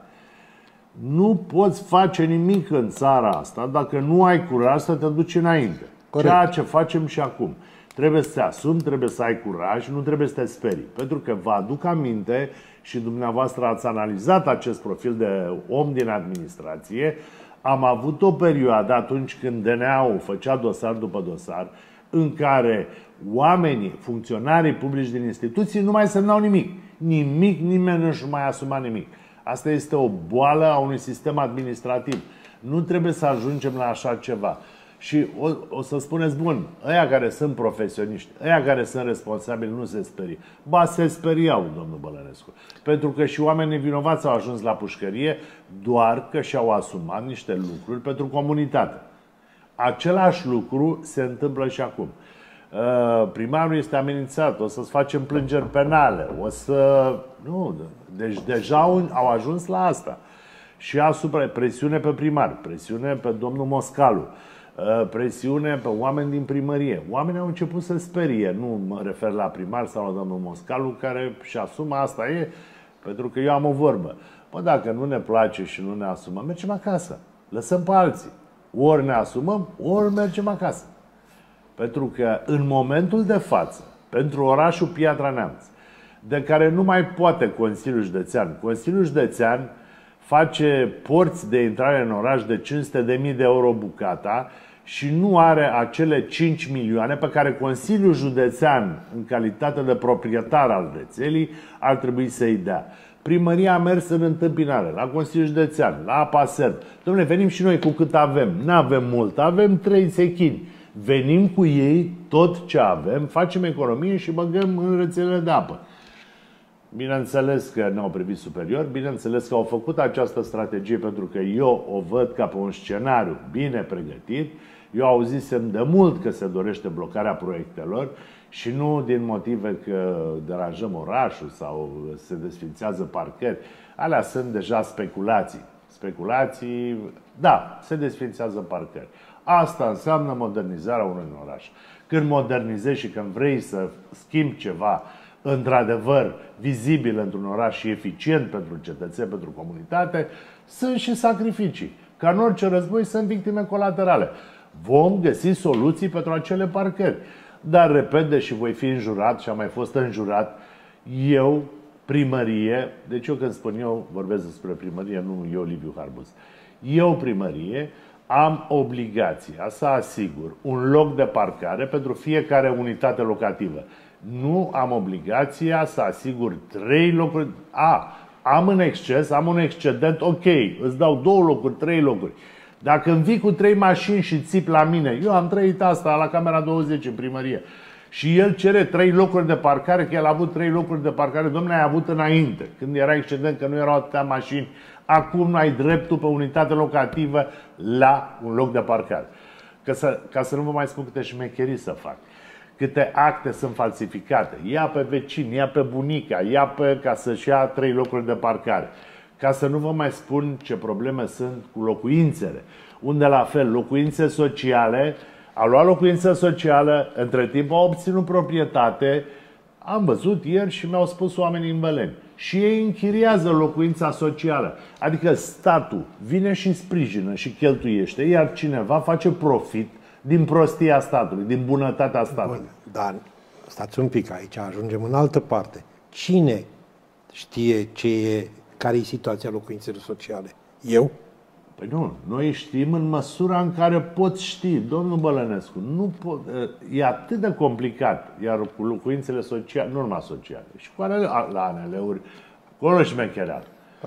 nu poți face nimic în țara asta dacă nu ai curaj să te duci înainte. Corect. Ceea ce facem și acum. Trebuie să te asumi, trebuie să ai curaj, nu trebuie să te sperii. Pentru că vă aduc aminte și dumneavoastră ați analizat acest profil de om din administrație. Am avut o perioadă atunci când D N A-ul făcea dosar după dosar, în care oamenii, funcționarii publici din instituții nu mai semnau nimic. Nimic, nimeni nu-și mai asuma nimic. Asta este o boală a unui sistem administrativ. Nu trebuie să ajungem la așa ceva. Și o, o să spuneți, bun, ăia care sunt profesioniști, ăia care sunt responsabili nu se sperie. Ba, se speriau, domnul Bălănescu. Pentru că și oamenii vinovați au ajuns la pușcărie doar că și-au asumat niște lucruri pentru comunitate. Același lucru se întâmplă și acum. Primarul este amenințat, o să-ți facem plângeri penale, o să... Nu, deci deja au ajuns la asta. Și asupra presiune pe primar, presiune pe domnul Moscalu, presiune pe oameni din primărie. Oamenii au început să sperie. Nu mă refer la primar sau la domnul Moscalu, care și asumă, asta e, pentru că eu am o vorbă. Bă, dacă nu ne place și nu ne asumăm, mergem acasă. Lăsăm pe alții. Ori ne asumăm, ori mergem acasă. Pentru că în momentul de față, pentru orașul Piatra Neamț, de care nu mai poate Consiliul Județean, Consiliul Județean face porți de intrare în oraș de cinci sute de mii de euro bucata și nu are acele cinci milioane pe care Consiliul Județean, în calitate de proprietar al rețelei, ar trebui să-i dea. Primăria a mers în întâmpinare, la Consiliul Județean, la APASERV. Dom'le, venim și noi cu cât avem. Nu avem mult, avem trei sechini. Venim cu ei tot ce avem, facem economie și băgăm în rețelele de apă. Bineînțeles că ne-au privit superior, bineînțeles că au făcut această strategie pentru că eu o văd ca pe un scenariu bine pregătit. Eu auzisem de mult că se dorește blocarea proiectelor și nu din motive că deranjăm orașul sau se desfințează parcări. Alea sunt deja speculații. Speculații, da, se desfințează parcări. Asta înseamnă modernizarea unui oraș. Când modernizezi și când vrei să schimbi ceva într-adevăr vizibil într-un oraș și eficient pentru cetățeni, pentru comunitate, sunt și sacrificii. Ca în orice război sunt victime colaterale. Vom găsi soluții pentru acele parcări. Dar, repet, deși voi fi înjurat și am mai fost înjurat, Eu, primărie, deci eu când spun eu, vorbesc despre primărie, nu eu, Liviu Harbus. Eu, primărie, am obligația să asigur un loc de parcare pentru fiecare unitate locativă. Nu am obligația să asigur trei locuri. A, am în exces, am un excedent, ok, îți dau două locuri, trei locuri. Dacă îmi vii cu trei mașini și țip la mine, eu am trăit asta la Camera douăzeci în primărie, și el cere trei locuri de parcare, că el a avut trei locuri de parcare, domnule, ai avut înainte, când era excedent, că nu erau atâtea mașini, acum nu ai dreptul pe unitate locativă la un loc de parcare. Ca să, ca să nu vă mai spun câte șmecherii să fac. Câte acte sunt falsificate. Ia pe vecini, ia pe bunica, ia pe, ca să-și ia trei locuri de parcare. Ca să nu vă mai spun ce probleme sunt cu locuințele. Unde la fel, locuințe sociale, a luat locuință socială, între timp a obținut proprietate. Am văzut ieri și mi-au spus oamenii în Băleni. Și ei închiriază locuința socială. Adică statul vine și sprijină și cheltuiește, iar cineva face profit din prostia statului, din bunătatea statului. Bun, dar stați un pic, aici ajungem în altă parte. Cine știe ce e, care e situația locuințelor sociale? Eu? Păi nu, noi știm în măsura în care poți ști, domnul Bălănescu, nu pot, e atât de complicat, iar cu locuințele sociale, nu numai sociale, și cu anele, la aneleuri, acolo șmechereat.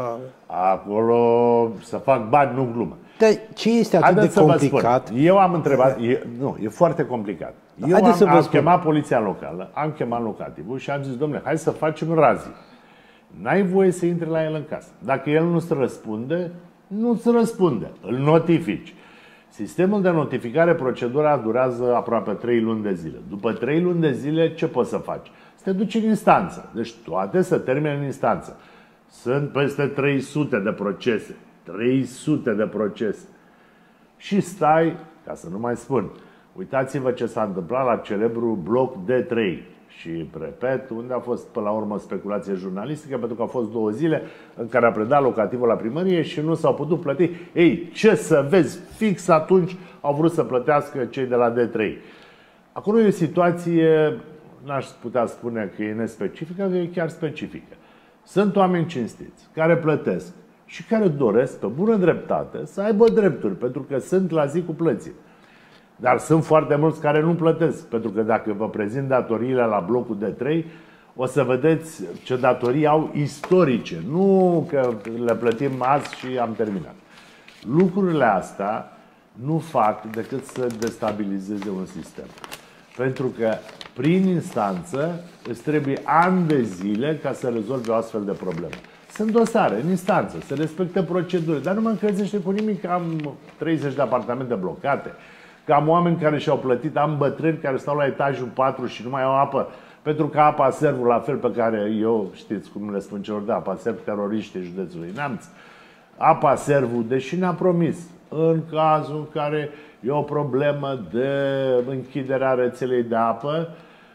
Acolo să fac bani, nu glumă. Dar ce este atât Haideți de complicat? Eu am întrebat, e, nu, e foarte complicat. Eu am, să am chemat poliția locală, am chemat locativul și am zis, domnule, hai să facem razii. N-ai voie să intri la el în casă. Dacă el nu-ți răspunde, nu-ți răspunde. Îl notifici. Sistemul de notificare, procedura durează aproape trei luni de zile. După trei luni de zile, ce poți să faci? Să te duci în instanță. Deci toate să termine în instanță. Sunt peste trei sute de procese. trei sute de procese. Și stai, ca să nu mai spun, uitați-vă ce s-a întâmplat la celebrul bloc D trei. Și, repet, unde a fost până la urmă speculație jurnalistică, pentru că au fost două zile în care a predat locativul la primărie și nu s-au putut plăti. Ei, ce să vezi, fix atunci au vrut să plătească cei de la D trei. Acolo e o situație, n-aș putea spune că e nespecifică, că e chiar specifică. Sunt oameni cinstiți care plătesc și care doresc, pe bună dreptate, să aibă drepturi, pentru că sunt la zi cu plății. Dar sunt foarte mulți care nu plătesc, pentru că dacă vă prezint datoriile la blocul D trei, o să vedeți ce datorii au istorice, nu că le plătim azi și am terminat. Lucrurile astea nu fac decât să destabilizeze un sistem. Pentru că prin instanță îți trebuie ani de zile ca să rezolvi o astfel de problemă. Sunt dosare în instanță, se respectă proceduri, dar nu mă încălzește cu nimic că am treizeci de apartamente blocate, că am oameni care și-au plătit, am bătrâni care stau la etajul patru și nu mai au apă, pentru că apa servul, la fel pe care eu, știți cum le spun celor de apa serv, teroriștii județului Neamț, apa servul, deși ne-a promis, în cazul în care e o problemă de închidere a rețelei de apă,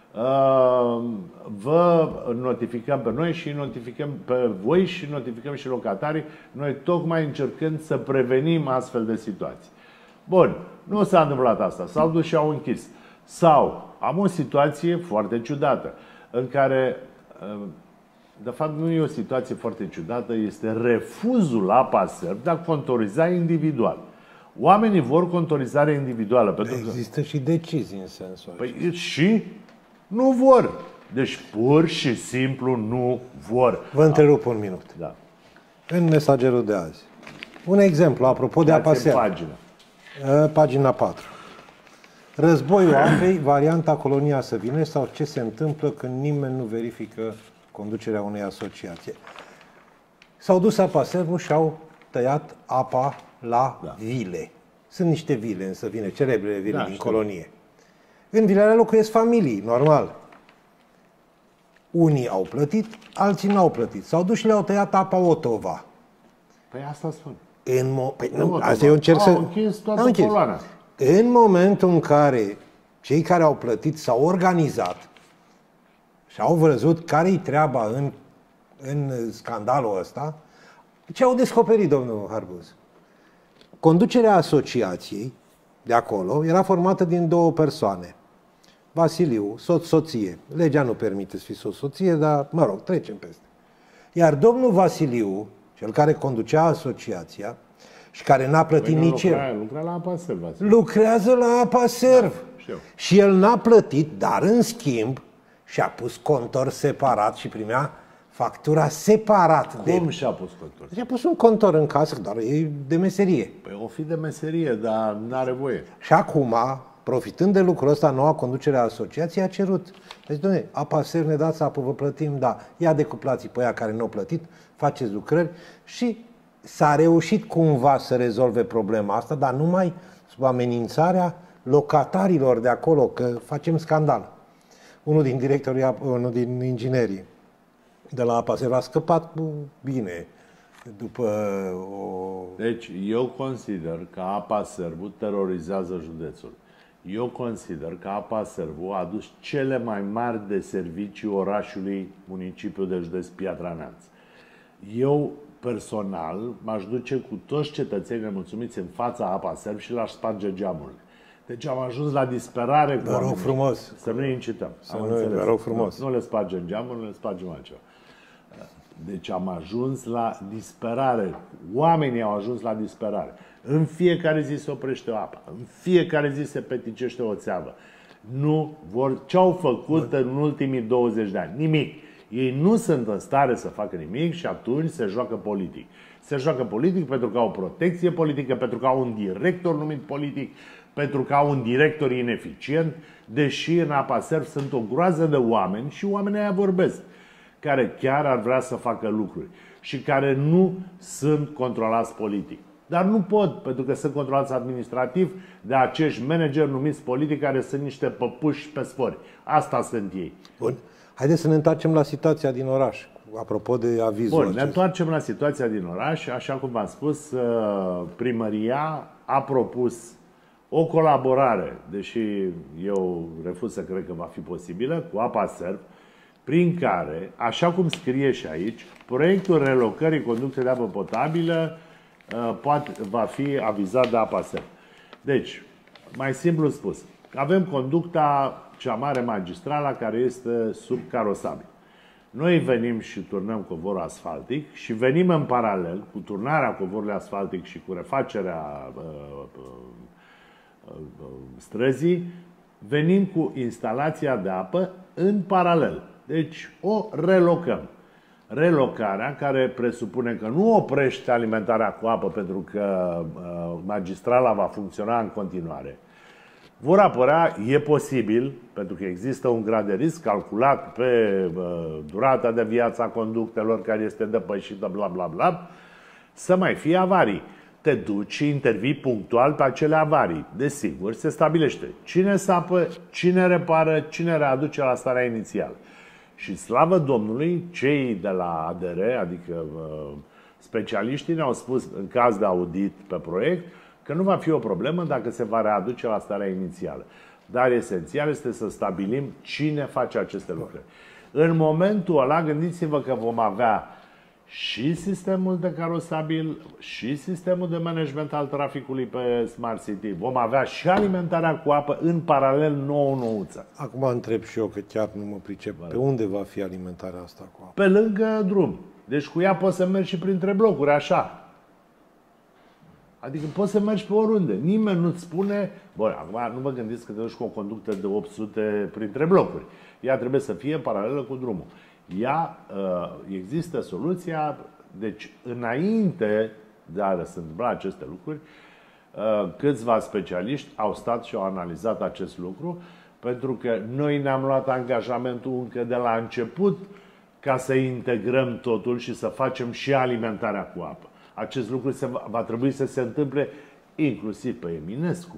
vă notificăm pe noi și notificăm pe voi și notificăm și locatarii, noi tocmai încercând să prevenim astfel de situații. Bun, nu s-a întâmplat asta, s-au dus și au închis. Sau am o situație foarte ciudată, în care, de fapt nu e o situație foarte ciudată, este refuzul la apa serv de a contoriza individual. Oamenii vor contorizare individuală. Pentru Există că... și decizii în sensul păi și nu vor. Deci pur și simplu nu vor. Vă întrerup un minut. Da. În mesagerul de azi. Un exemplu, apropo de apa serv. Pagina. Pagina patru. Războiul apei, varianta Colonia Săvine, sau ce se întâmplă când nimeni nu verifică conducerea unei asociații. S-au dus apa servul și au tăiat apa la da. vile. Sunt niște vile în Săvine, celebrele vile da, din știu. Colonie. În vilele locuiesc familii, normal. Unii au plătit, alții n-au plătit. S-au dus și le-au tăiat apa Otova. Păi asta spun. În mo- păi nu, asta eu încerc să... Au închis toată coloana. În momentul în care cei care au plătit s-au organizat și au văzut care-i treaba în, în scandalul ăsta, ce au descoperit, domnul Harbuz? Conducerea asociației de acolo era formată din două persoane. Vasiliu, soț-soție. Legea nu permite să fii soț-soție, dar, mă rog, trecem peste. Iar domnul Vasiliu, cel care conducea asociația și care n-a plătit păi nici lucra, el. lucra la Apaserv, Vasiliu. Lucrează la Apaserv. Da, știu. Și el n-a plătit, dar în schimb și-a pus contor separat și primea factura separat. Cum de... și-a pus contor? Și-a pus un contor în casă, dar e de meserie. Păi o fi de meserie, dar n-are voie. Și acum, profitând de lucrul ăsta, noua conducere a asociației a cerut. Deci, dom'le, Apaserv, ne dați apă, vă plătim, da. Ia decuplați pe aia care nu au plătit, faceți lucrări și s-a reușit cumva să rezolve problema asta, dar numai sub amenințarea locatarilor de acolo, că facem scandal. Unul din directorii, unul din inginerii de la Apaserv a scăpat bine după o... Deci, eu consider că Apaservul terorizează județul. Eu consider că Apaservul a adus cele mai mari de servicii orașului, municipiul de județ Piatra Neamț. Eu, personal, m-aș duce cu toți cetățenii nemulțumiți în fața Apaserv și l-aș sparge geamurile. Deci am ajuns la disperare cu Vă rog frumos. Să nu incităm. Să nu, vă rog frumos. Nu, nu le spargem geamul, nu le spargem altceva. Deci am ajuns la disperare. Oamenii au ajuns la disperare. În fiecare zi se oprește o apă. În fiecare zi se peticește o țeavă. Nu vor... Ce au făcut Bun. în ultimii douăzeci de ani? Nimic. Ei nu sunt în stare să facă nimic și atunci se joacă politic. Se joacă politic pentru că au protecție politică, pentru că au un director numit politic, pentru că au un director ineficient, deși în Apaserv sunt o groază de oameni și oamenii aia vorbesc, care chiar ar vrea să facă lucruri și care nu sunt controlați politic. Dar nu pot, pentru că sunt controlați administrativ de acești manageri numiți politic, care sunt niște păpuși pe sfori. Asta sunt ei. Bun. Haideți să ne întoarcem la situația din oraș, apropo de avizul Bun, acesta. ne întoarcem la situația din oraș. Așa cum v-am spus, primăria a propus o colaborare, deși eu refuz să cred că va fi posibilă, cu Apaserv, prin care, așa cum scrie și aici, proiectul relocării conductei de apă potabilă poate, va fi avizat de Apaserv. Deci, mai simplu spus, avem conducta cea mare magistrală care este sub carosabil. Noi venim și turnăm covorul asfaltic și venim în paralel cu turnarea covorului asfaltic și cu refacerea uh, uh, uh, străzii, venim cu instalația de apă în paralel. Deci o relocăm. Relocarea, care presupune că nu oprește alimentarea cu apă pentru că uh, magistrala va funcționa în continuare. Vor apărea, e posibil, pentru că există un grad de risc calculat pe uh, durata de viață a conductelor care este depășită, bla bla bla, să mai fie avarii. Te duci și intervii punctual pe acele avarii. Desigur, se stabilește cine sapă, cine repară, cine readuce la starea inițială. Și slavă Domnului, cei de la A D R, adică uh, specialiștii, ne-au spus în caz de audit pe proiect că nu va fi o problemă dacă se va readuce la starea inițială. Dar esențial este să stabilim cine face aceste lucruri. În momentul ăla, gândiți-vă că vom avea și sistemul de carosabil, și sistemul de management al traficului pe Smart City. Vom avea și alimentarea cu apă în paralel nouă-nouță. Acum întreb și eu, că chiar nu mă pricep. Pe unde va fi alimentarea asta cu apă? Pe lângă drum. Deci cu ea poți să mergi și printre blocuri, așa. Adică poți să mergi pe oriunde. Nimeni nu-ți spune... Bun, acum nu vă gândiți că te duci cu o conductă de opt sute printre blocuri. Ea trebuie să fie paralelă cu drumul. Ea, există soluția, deci înainte de a se întâmpla aceste lucruri, câțiva specialiști au stat și au analizat acest lucru, pentru că noi ne-am luat angajamentul încă de la început ca să integrăm totul și să facem și alimentarea cu apă. Acest lucru se va, va trebui să se întâmple inclusiv pe Eminescu,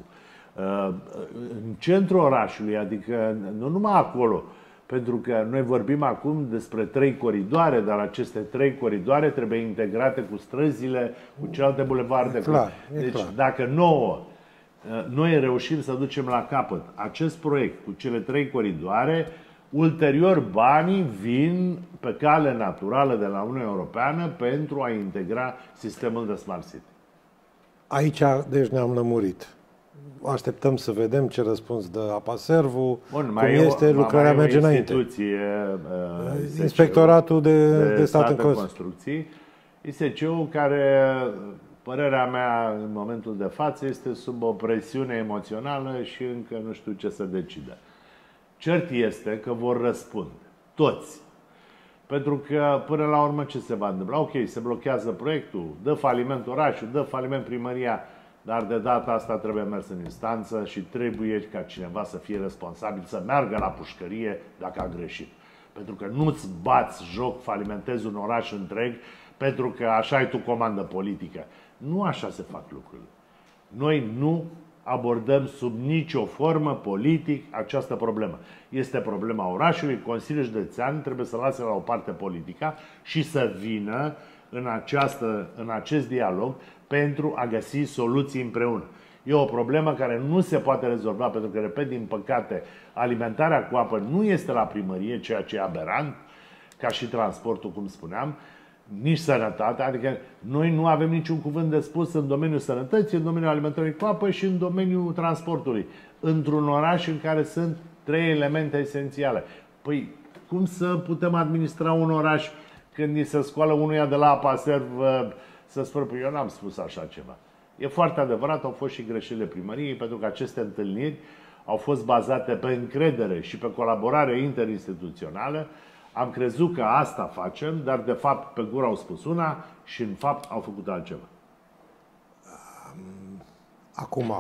în centrul orașului, adică nu numai acolo, pentru că noi vorbim acum despre trei coridoare, dar aceste trei coridoare trebuie integrate cu străzile, cu celelalte bulevarde. Clar, deci clar. dacă nouă noi reușim să ducem la capăt acest proiect cu cele trei coridoare, ulterior banii vin pe cale naturală de la Uniunea Europeană pentru a integra sistemul de Smart City. Aici, deci, ne-am lămurit. Așteptăm să vedem ce răspuns dă Apaservu, Bun, cum este, lucrarea merge înainte. Uh, Inspectoratul de, de, de stat în construcții, I S C-ul care, părerea mea în momentul de față, este sub o presiune emoțională și încă nu știu ce să decidă. Cert este că vor răspunde toți. Pentru că, până la urmă, ce se va întâmpla? Ok, se blochează proiectul, dă faliment orașul, dă faliment primăria, dar de data asta trebuie mers în instanță și trebuie ca cineva să fie responsabil, să meargă la pușcărie dacă a greșit. Pentru că nu-ți bați joc, falimentezi un oraș întreg, pentru că așa ai tu comandă politică. Nu așa se fac lucrurile. Noi nu abordăm sub nicio formă politic această problemă. Este problema orașului, Consiliul Județean trebuie să lase la o parte politica și să vină în, această, în acest dialog pentru a găsi soluții împreună. E o problemă care nu se poate rezolva pentru că, repet, din păcate, alimentarea cu apă nu este la primărie, ceea ce e aberant, ca și transportul, cum spuneam, nici sănătatea, adică noi nu avem niciun cuvânt de spus în domeniul sănătății, în domeniul alimentării cu apă și în domeniul transportului. Într-un oraș în care sunt trei elemente esențiale. Păi, cum să putem administra un oraș când ni se scoală unuia de la Apaserv să spun, păi eu n-am spus așa ceva. E foarte adevărat, au fost și greșelile primăriei, pentru că aceste întâlniri au fost bazate pe încredere și pe colaborare interinstituțională. Am crezut că asta facem, dar de fapt pe gură au spus una și în fapt au făcut altceva. Acum,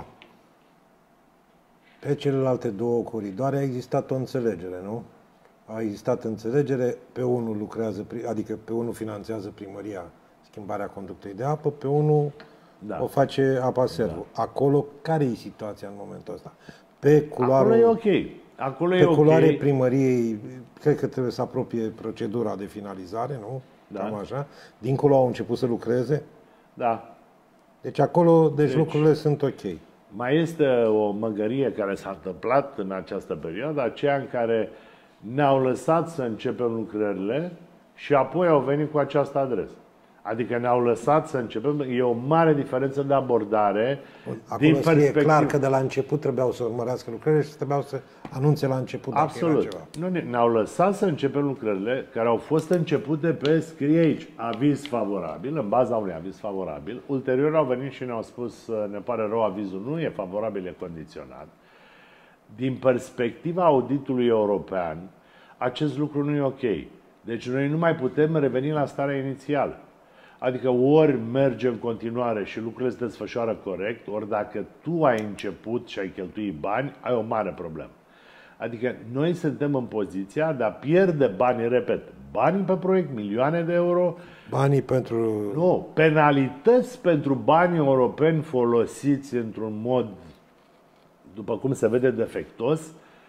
pe celelalte două coridoare a existat o înțelegere, nu? A existat înțelegere, pe unul lucrează, adică pe unul finanțează primăria schimbarea conductei de apă, pe unul da. o face Apaservu. Da. Acolo, care e situația în momentul ăsta? Pe culoarul, Acolo e ok. Acolo pe e culoare okay. primăriei, cred că trebuie să apropie procedura de finalizare, nu? Da. Cam așa. Dincolo au început să lucreze? Da. Deci acolo, deci, deci lucrurile sunt ok. Mai este o măgărie care s-a întâmplat în această perioadă, aceea în care ne-au lăsat să începem lucrările și apoi au venit cu această adresă. Adică ne-au lăsat să începem. E o mare diferență de abordare. Acolo din scrie perspectiv... clar că de la început trebuiau să urmărească lucrările și trebuiau să anunțe la început dacă Absolut. era ceva. Nu, ne-au lăsat să începem lucrările care au fost începute pe, scrie aici, aviz favorabil, în baza unui aviz favorabil. Ulterior au venit și ne-au spus, ne pare rău, avizul nu e favorabil, e condiționat. Din perspectiva auditului european, acest lucru nu e ok. Deci noi nu mai putem reveni la starea inițială. Adică ori merge în continuare și lucrurile se desfășoară corect, ori dacă tu ai început și ai cheltuit bani, ai o mare problemă. Adică noi suntem în poziția de a pierde bani, repet, banii pe proiect, milioane de euro. Banii pentru... Nu, penalități pentru banii europeni folosiți într-un mod, după cum se vede, defectos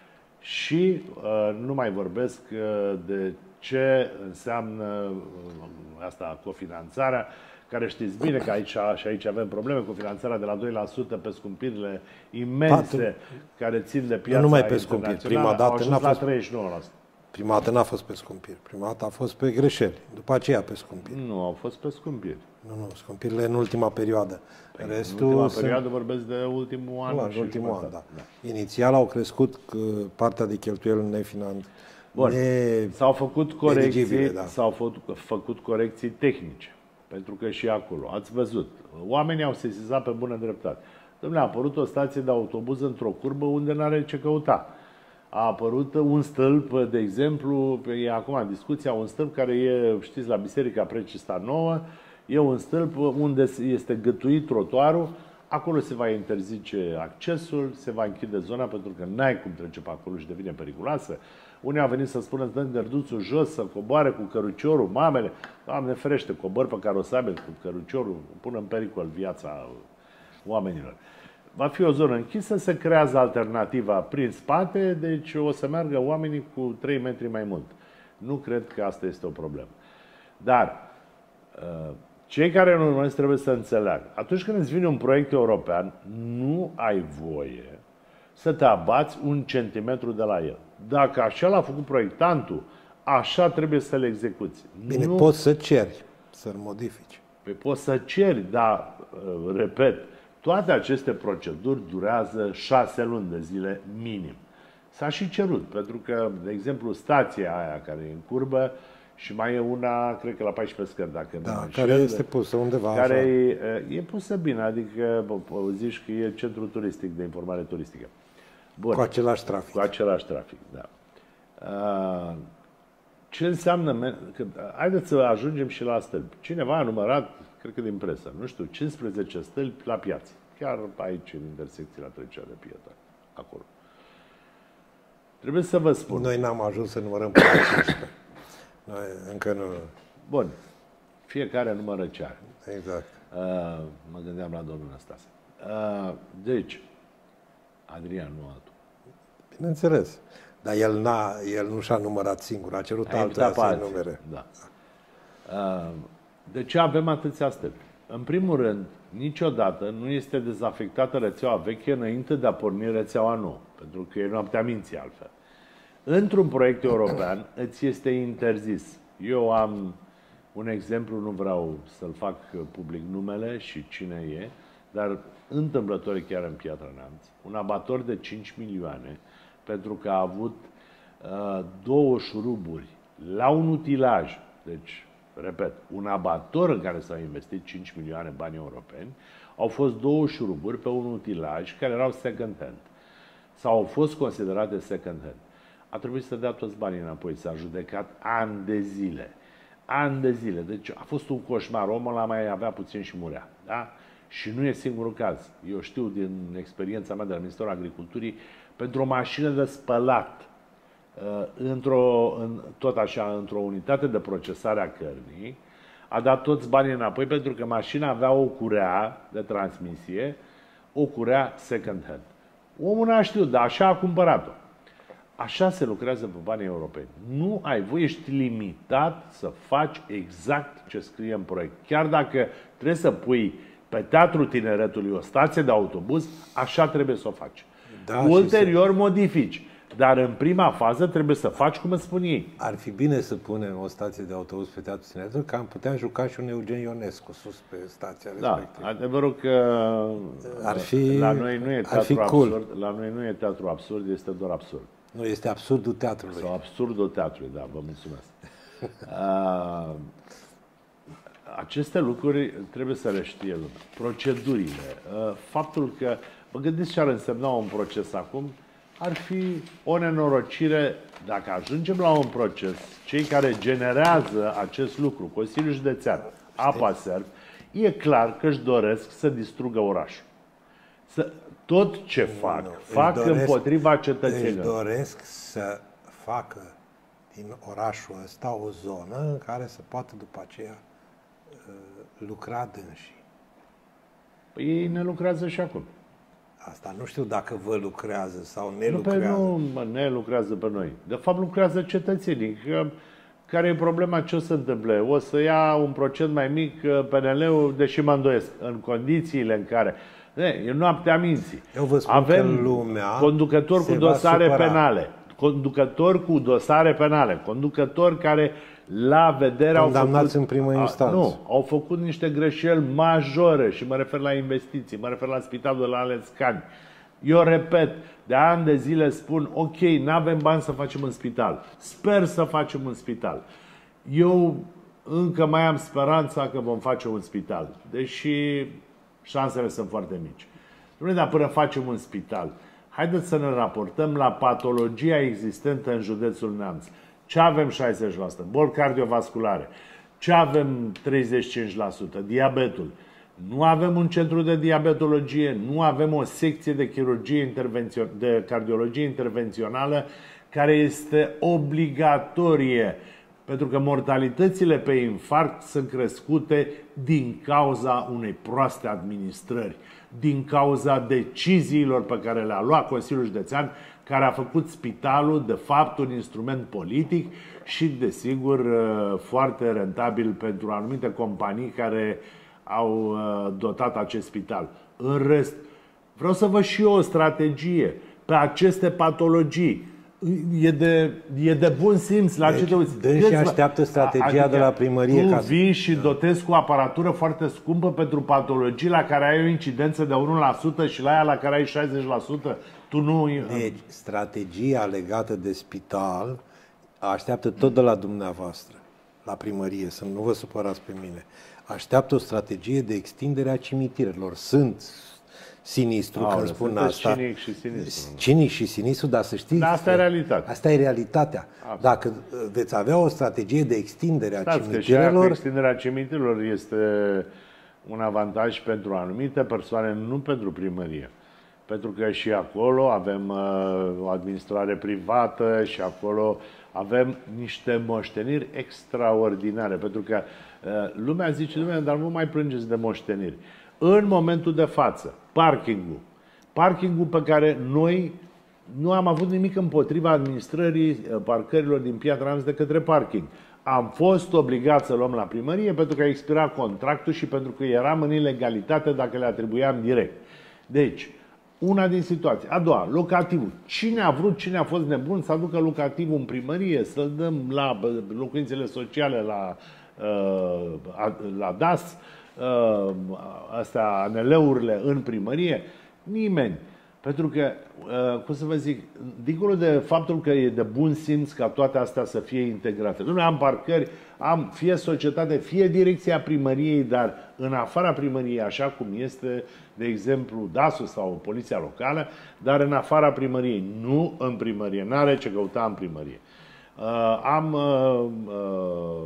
și uh, nu mai vorbesc uh, de ce înseamnă asta cofinanțarea, care știți bine că aici, și aici avem probleme cu finanțarea de la doi la sută pe scumpirile imense patru. Care țin de piața nu numai pe scumpiri. Prima dată n-a fost treizeci și nouă la sută. Prima dată n-a fost pe scumpiri. Prima dată a fost pe greșeli. După aceea pe scumpiri. Nu, au fost pe scumpiri. Nu, nu, scumpirile în ultima perioadă. Păi, Restul în ultima sunt... perioadă vorbesc de ultimul an. Nu, în ultimul an, da. da. Inițial au crescut partea de cheltuieli nefinanțate. Bun. Ne... S-au făcut corecții, da. s-au făcut, făcut corecții tehnice. Pentru că și acolo, ați văzut, oamenii au sesizat pe bună dreptate. Dom'le, a apărut o stație de autobuz într-o curbă unde n-are ce căuta. A apărut un stâlp, de exemplu, e acum discuția, un stâlp care e, știți, la Biserica Precista Nouă, e un stâlp unde este gătuit trotuarul, acolo se va interzice accesul, se va închide zona pentru că n-ai cum trece pe acolo și devine periculoasă. Unii au venit să spună, îți dăm gărduțul jos, să coboare cu căruciorul, mamele. Doamne ferește, cobor pe carosabil cu căruciorul, pun în pericol viața oamenilor. Va fi o zonă închisă, se creează alternativa prin spate, deci o să meargă oamenii cu trei metri mai mult. Nu cred că asta este o problemă. Dar cei care nu urmăresc trebuie să înțeleagă. Atunci când îți vine un proiect european, nu ai voie să te abați un centimetru de la el. Dacă așa l-a făcut proiectantul, așa trebuie să le execuți. Bine, nu... poți să ceri, să-l modifici. Păi poți să ceri, dar, repet, Toate aceste proceduri durează șase luni de zile minim. S-a și cerut, pentru că, de exemplu, stația aia care e în curbă și mai e una, cred că la paisprezece scări, dacă da, nu care înșel, este pusă undeva care așa. e, e pusă bine, adică zici că e centru turistic de informare turistică. Bun. Cu același trafic. Cu același trafic, da. Uh, ce înseamnă... Că, haideți să ajungem și la stâlpi. Cineva a numărat, cred că din presă, nu știu, cincisprezece stâlpi la piață. Chiar aici, în intersecție, la trecerea de pietoni. Acolo. Trebuie să vă spun. Noi n-am ajuns să numărăm până la cincisprezece. Noi încă nu... Bun. Fiecare numără ce are. Exact. Uh, mă gândeam la domnul Năstase. Uh, deci, Adrian, nu altul. Bineînțeles. Dar el, n-a, el nu și-a numărat singur, a cerut A altuia să alții. numere. Da. Uh, de ce avem atâția stâlpi? În primul rând, niciodată nu este dezafectată rețeaua veche înainte de a porni rețeaua nouă, pentru că e noaptea minții altfel. Într-un proiect european îți este interzis. Eu am un exemplu, nu vreau să-l fac public numele și cine e, dar întâmplător chiar în Piatra Neamț, un abator de cinci milioane, pentru că a avut uh, două șuruburi la un utilaj, deci, repet, un abator în care s-au investit cinci milioane bani europeni, au fost două șuruburi pe un utilaj care erau second hand sau au fost considerate second hand. A trebuit să dea toți banii înapoi, s-a judecat ani de zile. Ani de zile. Deci a fost un coșmar. Omul ăla mai avea puțin și murea. Da? Și nu e singurul caz. Eu știu din experiența mea de la Ministerul Agriculturii, pentru o mașină de spălat, într-o, în, tot așa, într-o unitate de procesare a cărnii, a dat toți banii înapoi pentru că mașina avea o curea de transmisie, o curea second hand. Omul n-a știut, dar așa a cumpărat-o. Așa se lucrează pe banii europeni. Nu ai voie, ești limitat să faci exact ce scrie în proiect. Chiar dacă trebuie să pui pe Teatrul Tineretului o stație de autobuz, așa trebuie să o faci. Da, ulterior modifici. Dar în prima fază trebuie să faci cum îți spun ei. Ar fi bine să punem o stație de autobuz pe Teatrul Tineretului, că am putea juca și un Eugen Ionescu sus pe stația respectivă. Da, adevărul că ar fi, la noi nu e teatru cool. absurd, la noi nu e teatru absurd, este doar absurd. Nu, este absurdul teatrului. Sau absurdul teatrului, da, vă mulțumesc. uh, aceste lucruri trebuie să le știe lumea. Procedurile, uh, faptul că, vă gândiți ce ar însemna un proces acum, ar fi o nenorocire dacă ajungem la un proces, cei care generează acest lucru, Consiliul Județean, APASERV, e clar că își doresc să distrugă orașul. Să, tot ce fac, nu, fac doresc, împotriva cetățenilor. Își doresc să facă din orașul ăsta o zonă în care să poată după aceea lucra dânsii. Păi ei ne lucrează și acum. Asta nu știu dacă vă lucrează sau ne nu, lucrează. Nu, ne lucrează pe noi. De fapt, lucrează cetățenii. Care e problema? Ce o să întâmple? O să ia un procent mai mic P N L-ul, deși mă îndoiesc, în condițiile în care... E noaptea minții. Eu vă spun avem că lumea conducători cu dosare penale, conducători cu dosare penale, conducători care la vedere au făcut, în primă instanță. Nu, au făcut niște greșeli majore și mă refer la investiții, mă refer la spitalul de la Alețcani. Eu repet, de ani de zile spun, ok, n-avem bani să facem un spital. Sper să facem un spital. Eu încă mai am speranța că vom face un spital, deși șansele sunt foarte mici. Nu, dar până facem un spital, haideți să ne raportăm la patologia existentă în județul Neamț. Ce avem șaizeci la sută? Boli cardiovasculare. Ce avem treizeci și cinci la sută? Diabetul. Nu avem un centru de diabetologie, nu avem o secție de chirurgie de cardiologie intervențională care este obligatorie, pentru că mortalitățile pe infarct sunt crescute din cauza unei proaste administrări, din cauza deciziilor pe care le-a luat Consiliul Județean, care a făcut spitalul, de fapt, un instrument politic și, desigur, foarte rentabil pentru anumite companii care au dotat acest spital. În rest, vreau să văd și eu o strategie pe aceste patologii. E de, e de bun simț la deci, ce te uiți. Deci așteaptă strategia adică, de la primărie. Tu ca... vii și dotezi cu aparatură foarte scumpă pentru patologii la care ai o incidență de unu la sută și la aia la care ai șaizeci la sută. Tu nu... Deci, strategia legată de spital așteaptă tot de la dumneavoastră, la primărie, să nu vă supărați pe mine. Așteaptă o strategie de extindere a cimitirelor. Sunt sinistru Aole, când spun asta. Cinic și sinistru. Cinic și sinistru, dar să știți... Dar asta e realitatea. Asta e realitatea. Absolut. Dacă veți avea o strategie de extindere a Stați cimitirelor... Că și extinderea cimitirelor este un avantaj pentru anumite persoane, nu pentru primărie. Pentru că și acolo avem uh, o administrare privată și acolo avem niște moșteniri extraordinare. Pentru că uh, lumea zice, lumea, dar nu mai plângeți de moșteniri. În momentul de față, parkingul. Parkingul pe care noi nu am avut nimic împotriva administrării parcărilor din Piatra Neamț de către parking. Am fost obligat să luăm la primărie pentru că a expirat contractul și pentru că eram în ilegalitate dacă le atribuiam direct. Deci, una din situații. A doua, locativul. Cine a vrut, cine a fost nebun să aducă locativul în primărie, să-l dăm la locuințele sociale, la, la D A S, astea, A N L-urile în primărie? Nimeni. Pentru că, cum să vă zic, dincolo de faptul că e de bun simț ca toate astea să fie integrate. Nu am parcări, am fie societate, fie direcția primăriei, dar în afara primăriei, așa cum este, de exemplu, D A S-ul sau poliția locală, dar în afara primăriei, nu în primărie. N-are ce căuta în primărie. Uh, am uh, uh,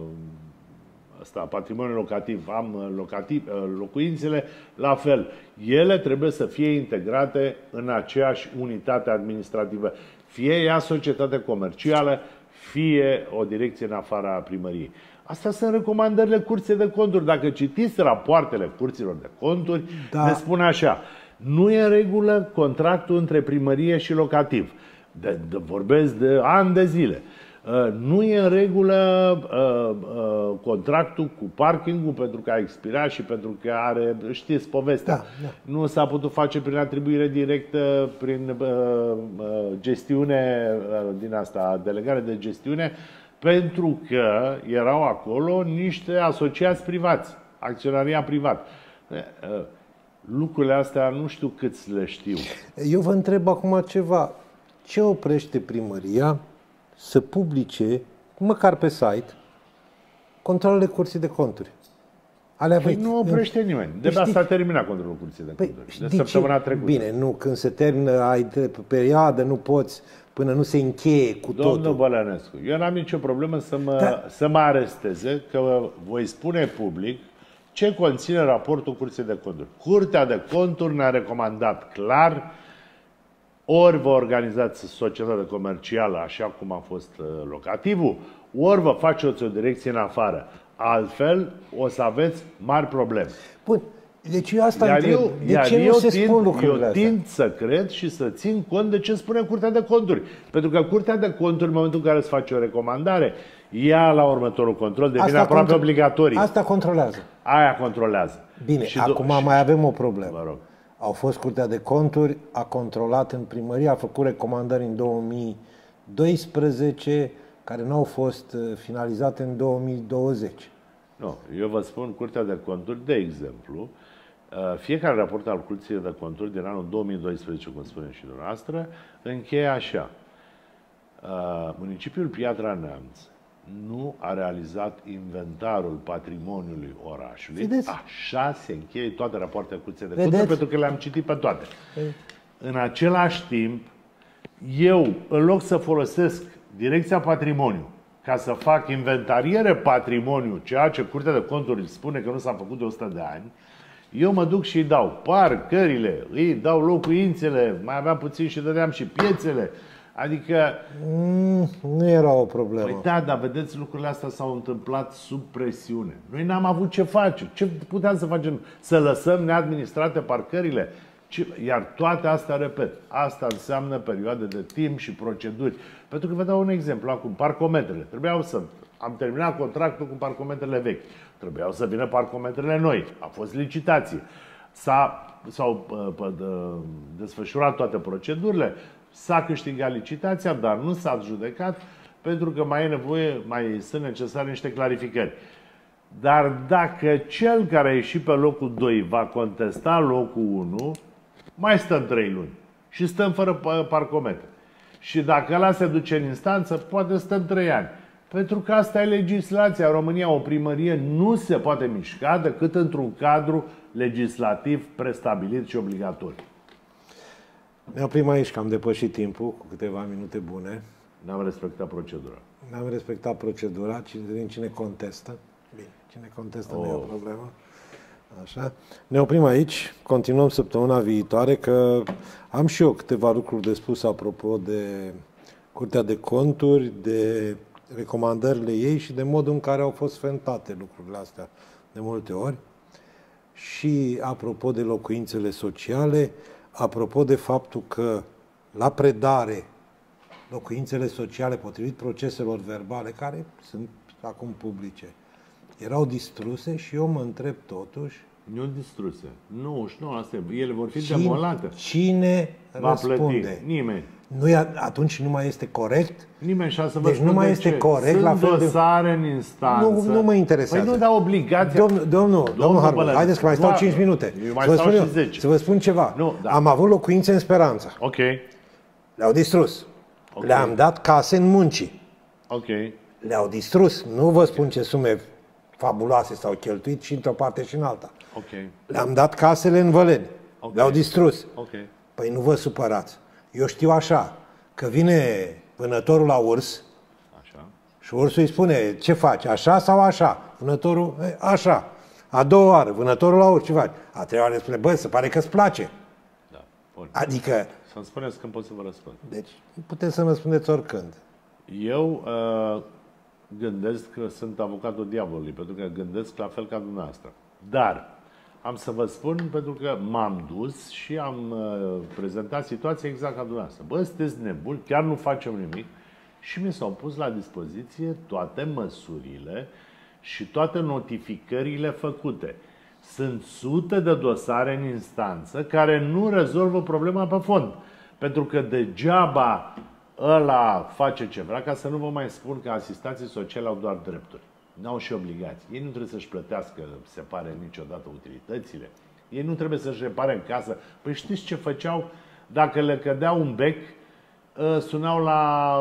asta, patrimoniul locativ, am locativ, locuințele, la fel. Ele trebuie să fie integrate în aceeași unitate administrativă. Fie ea societate comercială, fie o direcție în afara primăriei. Astea sunt recomandările Curții de Conturi. Dacă citiți rapoartele Curților de Conturi, da. Ne spun așa: nu e în regulă contractul între primărie și locativ. De, de, vorbesc de ani de zile. Uh, nu e în regulă uh, uh, contractul cu parkingul pentru că a expirat și pentru că are, știți povestea. Da, da. Nu s-a putut face prin atribuire directă, prin uh, uh, gestiune uh, din asta, delegare de gestiune, pentru că erau acolo niște asociați privați, acționaria privat. Uh, lucrurile astea nu știu câți le știu. Eu vă întreb acum ceva. Ce oprește primăria să publice, măcar pe site, controlele Curții de Conturi? Alea păi nu oprește nimeni. De asta s-a terminat controlul Curții de Conturi. Păi, de săptămâna trecută. Bine, nu, când se termină, ai perioadă, nu poți, până nu se încheie cu Domnul totul. Domnul Bălănescu, eu n-am nicio problemă să mă, da. să mă aresteze, că voi spune public ce conține raportul Curții de Conturi. Curtea de Conturi ne-a recomandat clar: ori vă organizați societate comercială, așa cum a fost locativul, ori vă faceți o direcție în afară. Altfel, o să aveți mari probleme. Bun, deci eu asta iar întreb. Eu, de ce nu se tind, spun lucrurile Eu tind astea? Să cred și să țin cont de ce spune Curtea de Conturi. Pentru că Curtea de Conturi, în momentul în care îți face o recomandare, ea la următorul control devine asta aproape contro- obligatorie. Asta controlează. Aia controlează. Bine, și acum do- mai avem o problemă. Vă rog. Au fost Curtea de Conturi, a controlat în primărie, a făcut recomandări în două mii doisprezece, care nu au fost finalizate în două mii douăzeci. Nu, eu vă spun, Curtea de Conturi, de exemplu, fiecare raport al Curții de Conturi din anul două mii doisprezece, cum spuneți și dumneavoastră, încheie așa: municipiul Piatra Neamț nu a realizat inventarul patrimoniului orașului. Vedeți? Așa se încheie toate rapoartele Curții de Vedeți? Conturi, pentru că le-am citit pe toate. Vedeți? În același timp, eu, în loc să folosesc Direcția Patrimoniu ca să fac inventariere patrimoniu, ceea ce Curtea de Conturi spune că nu s-a făcut de o sută de ani, eu mă duc și îi dau parcările, îi dau locuințele, mai aveam puțin și dădeam și piețele. Adică... Mm, nu era o problemă. Păi da, dar vedeți, lucrurile astea s-au întâmplat sub presiune. Noi n-am avut ce face. Ce puteam să facem? Să lăsăm neadministrate parcările? Iar toate astea, repet, asta înseamnă perioade de timp și proceduri. Pentru că vă dau un exemplu acum, parcometrele. Trebuiau să... Am terminat contractul cu parcometrele vechi. Trebuiau să vină parcometrele noi. A fost licitație. S-a, s-au desfășurat toate procedurile. S-a câștigat licitația, dar nu s-a judecat pentru că mai e nevoie, mai sunt necesare niște clarificări. Dar dacă cel care a ieșit pe locul doi va contesta locul unu, mai stăm trei luni și stăm fără parcometru. Și dacă ăla se duce în instanță, poate stăm trei ani. Pentru că asta e legislația. În România o primărie nu se poate mișca decât într-un cadru legislativ prestabilit și obligatoriu. Ne oprim aici, că am depășit timpul cu câteva minute bune. N-am respectat procedura. N-am respectat procedura. Cine, cine contestă? Bine, cine contestă oh. nu e o problemă. Așa. Ne oprim aici, continuăm săptămâna viitoare, că am și eu câteva lucruri de spus apropo de Curtea de Conturi, de recomandările ei și de modul în care au fost fentate lucrurile astea de multe ori. Și apropo de locuințele sociale, apropo de faptul că la predare locuințele sociale, potrivit proceselor verbale, care sunt acum publice, erau distruse și eu mă întreb totuși... Nu distruse. Nu, și nu, astea, ele vor fi cine, demolate. Cine va răspunde? Plăti? Nimeni. Nu e, atunci nu mai este corect? Nimeni, și să vă deci nu mai este ce. corect. Sunt la fel dosare de... în instanță. Nu, nu mă interesează. Păi nu, dar obligația... Domnul, domnul, domnul Harbu, haideți că mai stau cinci minute. Eu mai să, vă stau spun și zece. să vă spun ceva. Nu, da. Am avut locuințe în Speranța. Ok. Le-au distrus. Okay. Le-am dat case în Muncii. Ok. Le-au distrus. Nu vă spun ce sume fabuloase s-au cheltuit și într-o parte și în alta. Okay. Le-am dat casele în Văleni. Okay. Le-au distrus. Okay. Păi nu vă supărați. Eu știu așa, că vine vânătorul la urs așa. Și ursul îi spune, ce faci, așa sau așa? Vânătorul, așa. A doua oară, vânătorul la urs, ce faci? A treia oară spune, bă, se pare că îți place. Da. Bun. Adică... Să-mi spuneți când pot să vă răspund. Deci, puteți să-mi răspundeți oricând. Eu uh, gândesc că sunt avocatul diavolului, pentru că gândesc la fel ca dumneavoastră. Dar am să vă spun pentru că m-am dus și am uh, prezentat situația exact ca dumneavoastră. Bă, sunteți nebuni, chiar nu facem nimic. Și mi s-au pus la dispoziție toate măsurile și toate notificările făcute. Sunt sute de dosare în instanță care nu rezolvă problema pe fond. Pentru că degeaba ăla face ce vrea, ca să nu vă mai spun că asistații sociale au doar drepturi. N-au și obligații. Ei nu trebuie să-și plătească, se pare, niciodată utilitățile. Ei nu trebuie să-și repare în casă. Păi știți ce făceau? Dacă le cădea un bec, sunau la,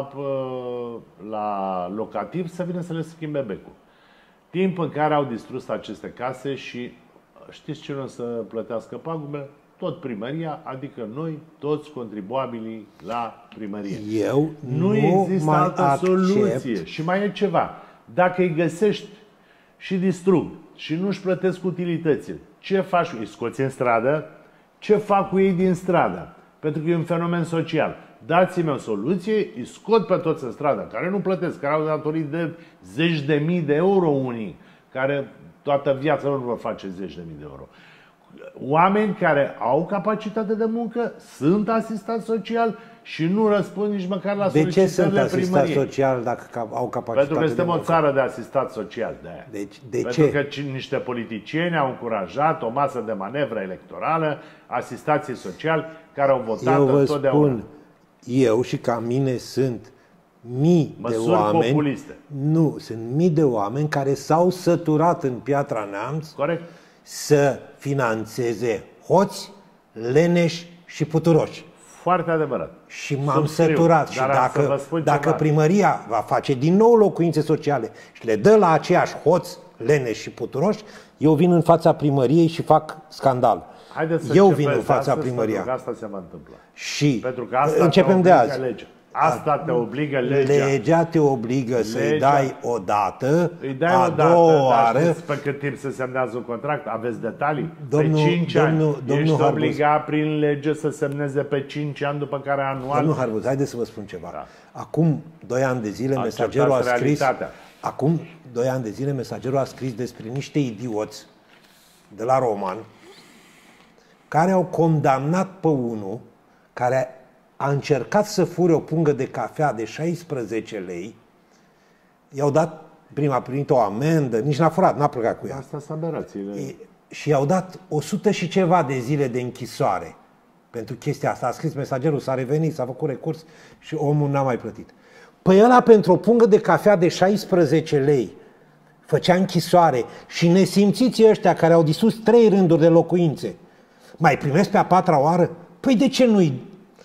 la locativ să vină să le schimbe becul. Timp în care au distrus aceste case și știți cine o să plătească pagubele? Tot primăria, adică noi, toți contribuabilii la primărie. Eu nu, nu există mai altă accept. soluție. Și mai e ceva. Dacă îi găsești și distrug și nu-și plătesc utilitățile, ce faci? Îi scoți în stradă? Ce fac cu ei din stradă? Pentru că e un fenomen social. Dați-mi o soluție, îi scot pe toți în stradă, care nu plătesc, care au datorii de zeci de mii de euro unii, care toată viața lor vor face zeci de mii de euro. Oameni care au capacitate de muncă, sunt asistați social și nu răspund nici măcar la solicitările primăriei. De ce sunt asistați social dacă au capacitate Pentru că suntem de o muncă? țară de asistat social. De aia. Deci, de Pentru ce? că niște politicieni au încurajat o masă de manevră electorală, asistații sociali care au votat eu vă întotdeauna. Spun, eu și ca mine sunt mii Măsuri de oameni. populiste. Nu, sunt mii de oameni care s-au săturat în Piatra Neamț Corect? să financeze hoți, leneși și puturoși. Foarte adevărat. Și m-am Subscriu, săturat. Și dacă, dacă primăria va face din nou locuințe sociale și le dă la aceiași hoți, leneși și puturoși, eu vin în fața primăriei și fac scandal. Haideți să eu vin în fața astăzi, primăriei. Pentru că asta se va întâmpla. Și pentru că asta începem de azi. Legea. Asta te obligă legea. Legea te obligă legea. Să-i dai o dată, îi dai a o dată, doua oară. Pe cât timp se semnează un contract? Aveți detalii? Domnul, pe cinci domnul, ani. Domnul Ești Harbuz. obligat prin lege să semneze pe cinci ani, după care anual. Domnul Harbuz, haideți să vă spun ceva. Da. Acum doi ani de zile Acceptați Mesagerul a scris. realitatea. Acum doi ani de zile Mesagerul a scris despre niște idioți de la Roman care au condamnat pe unul care a încercat să fure o pungă de cafea de șaisprezece lei, i-au dat, prima a primit o amendă, nici n-a furat, n-a plecat cu ea. Asta sunt aberațiile. Și i-au dat o sută și ceva de zile de închisoare. pentru chestia asta. A scris mesagerul, s-a revenit, s-a făcut recurs și omul n-a mai plătit. Păi ăla pentru o pungă de cafea de șaisprezece lei făcea închisoare și nesimțiții ăștia care au distrus trei rânduri de locuințe mai primesc pe a patra oară? Păi de ce nu-i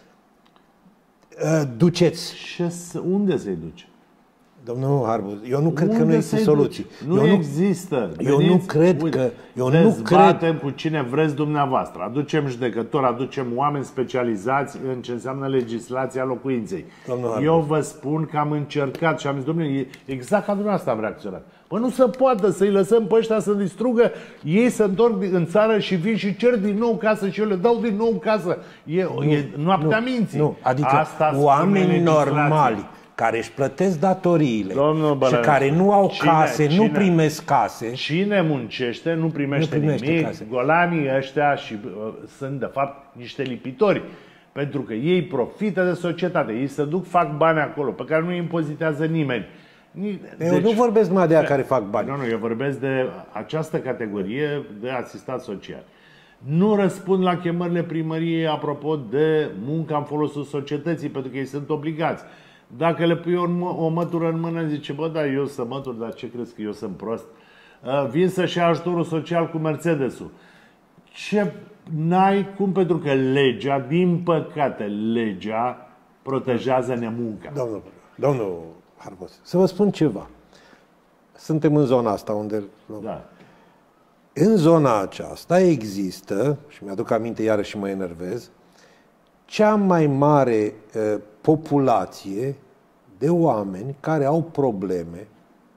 uh, duceți? Și unde să-i duci? Domnul Harbus, eu nu cred unde că nu există soluții. Nu eu există. Nu, eu nu cred uite, că... Eu dezbatem nu cred... cu cine vreți dumneavoastră. Aducem judecători, aducem oameni specializați în ce înseamnă legislația locuinței. Eu vă spun că am încercat și am zis, domnule, exact ca dumneavoastră am reacționat. Păi nu se poate să-i lăsăm pe ăștia să distrugă, ei se întorc în țară și vin și cer din nou casă și eu le dau din nou casă. E, nu, e noaptea nu, minții. Nu, adică asta oameni normali care își plătesc datoriile Domnul și care nu au cine, case, cine, nu primesc case. Cine muncește nu primește, nu primește nimic. Case. Golanii ăștia și, uh, sunt de fapt niște lipitori. Pentru că ei profită de societate. Ei se duc, fac bani acolo, pe care nu îi impozitează nimeni. Eu deci, nu vorbesc numai de aia care fac bani. Nu, nu, eu vorbesc de această categorie de asistat social. Nu răspund la chemările primăriei apropo de munca în folosul societății, pentru că ei sunt obligați. Dacă le pui o, o mătură în mână, zice, bă, da, eu sunt mătur, dar ce crezi că eu sunt prost? Uh, vin să-și ia ajutorul social cu Mercedes-ul. Ce n-ai cum, pentru că legea, din păcate, legea protejează nemunca. Domnul, domnul Harbus, să vă spun ceva. Suntem în zona asta unde... Da. În zona aceasta există, și mi-aduc aminte iarăși și mă enervez, cea mai mare uh, populație de oameni care au probleme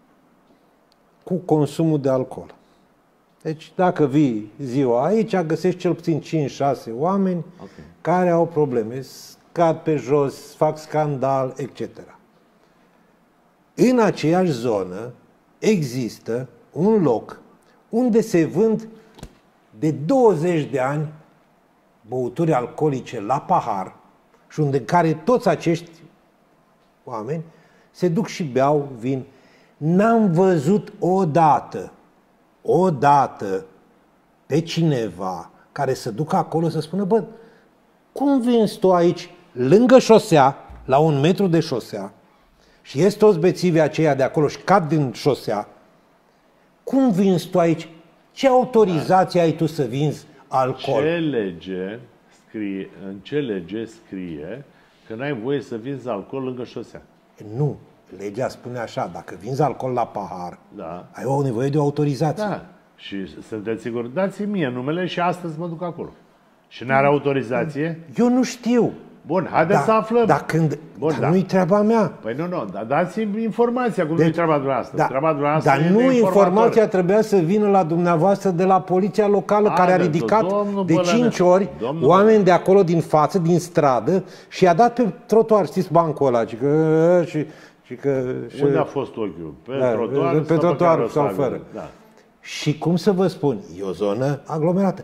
cu consumul de alcool. Deci dacă vii ziua aici, găsești cel puțin cinci șase oameni okay. care au probleme, scad pe jos, fac scandal, et cetera. În aceeași zonă există un loc unde se vând de douăzeci de ani băuturi alcoolice la pahar și unde care toți acești oameni se duc și beau vin. N-am văzut odată, odată pe cineva care să ducă acolo să spună, bă, cum vinzi tu aici, lângă șosea, la un metru de șosea, și ies toți bețivii aceia de acolo și cad din șosea, cum vinzi tu aici? Ce autorizație ai tu să vinzi alcool? Ce lege scrie, în ce lege scrie că n-ai voie să vinzi alcool lângă șosea? Nu. Legea spune așa, dacă vinzi alcool la pahar, da. ai o nevoie de o autorizație. Da. Și sunteți sigur, dați-mi mie numele și astăzi mă duc acolo. Și n-are autorizație? Eu nu știu. Bun, haideți da, să aflăm. Dar când, Bun, dar da. nu-i treaba mea. Păi nu, nu, dar dați-mi informația cum deci, nu-i treaba dumneavoastră. Da, treaba dumneavoastră dar nu informația trebuia să vină la dumneavoastră de la poliția locală, a, care a ridicat de cinci ori domnul oameni Bălăne. de acolo din față, din stradă, și i-a dat pe trotuar, știți, bancul ăla. Și că, și, și că, și, unde a fost ochiul? Pe da, trotuar, pe trotuar sau fără. Da. Și cum să vă spun, e o zonă aglomerată.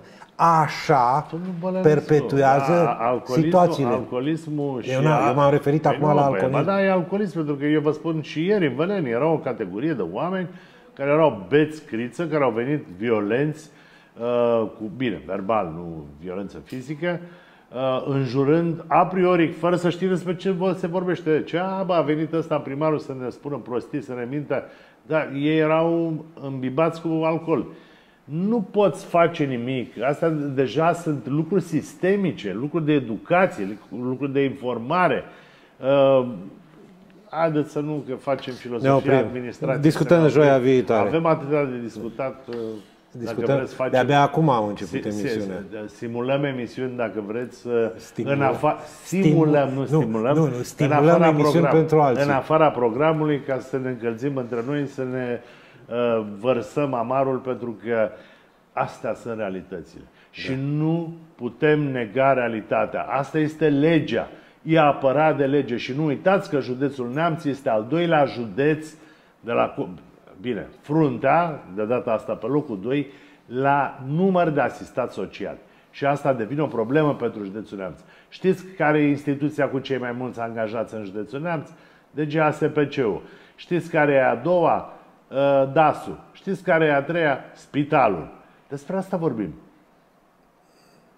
Așa perpetuează da, alcoolismul, situațiile. Alcoolismul și eu, eu m-am referit păi acum nu, la păi, alcoolism. Ba da, e alcoolism, pentru că eu vă spun și ieri în Văleni era o categorie de oameni care erau beți criță, care au venit violenți, uh, cu bine, verbal, nu violență fizică, uh, înjurând a priori, fără să știe despre ce se vorbește. Ce, a, bă, a venit ăsta primarul să ne spună prostii, să ne mintă. Dar ei erau îmbibați cu alcool. Nu poți face nimic. Astea deja sunt lucruri sistemice, lucruri de educație, lucruri de informare. Uh, haideți să nu că facem filosofie administrației. Discutăm joia viitoare. Avem atâta de discutat. Uh, Discutăm. Facem, de-abia acum am început emisiunea. Simulăm emisiuni, dacă vreți. Stimulăm. În afa- simulăm, nu stimulăm. Nu, nu, stimulăm emisiuni program, pentru alții. În afara programului, ca să ne încălzim între noi, să ne uh, vărsăm amarul, pentru că astea sunt realitățile. Da. Și nu putem nega realitatea. Asta este legea. E apărat de lege. Și nu uitați că județul Neamț este al doilea județ de la... Bine, fruntea, de data asta pe locul doi, la număr de asistați sociali. Și asta devine o problemă pentru județul Neamț. Știți care e instituția cu cei mai mulți angajați în județul Neamț? D G A S P C-ul. Știți care e a doua? D A S-ul. Știți care e a treia? Spitalul. Despre asta vorbim.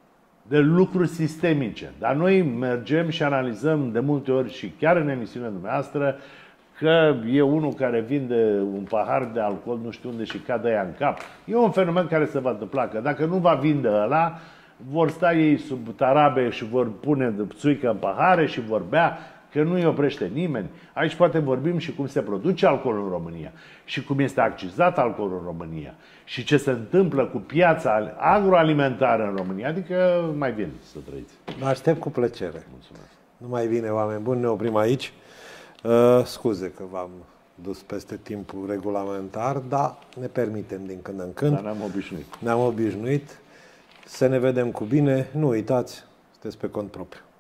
de lucruri sistemice. Dar noi mergem și analizăm de multe ori și chiar în emisiunea dumneavoastră că e unul care vinde un pahar de alcool nu știu unde și cade ea în cap. E un fenomen care se va întâmpla, că dacă nu va vinde ăla, vor sta ei sub tarabe și vor pune țuică în pahare și vor bea, că nu îi oprește nimeni. Aici poate vorbim și cum se produce alcoolul în România și cum este accizat alcoolul în România și ce se întâmplă cu piața agroalimentară în România. Adică mai bine să trăiți. Mă aștept cu plăcere. Mulțumesc. Numai bine, oameni buni, ne oprim aici. Uh, scuze că v-am dus peste timpul regulamentar, dar ne permitem din când în când. Dar ne-am obișnuit. Ne-am obișnuit. Să ne vedem cu bine. Nu uitați, sunteți pe cont propriu.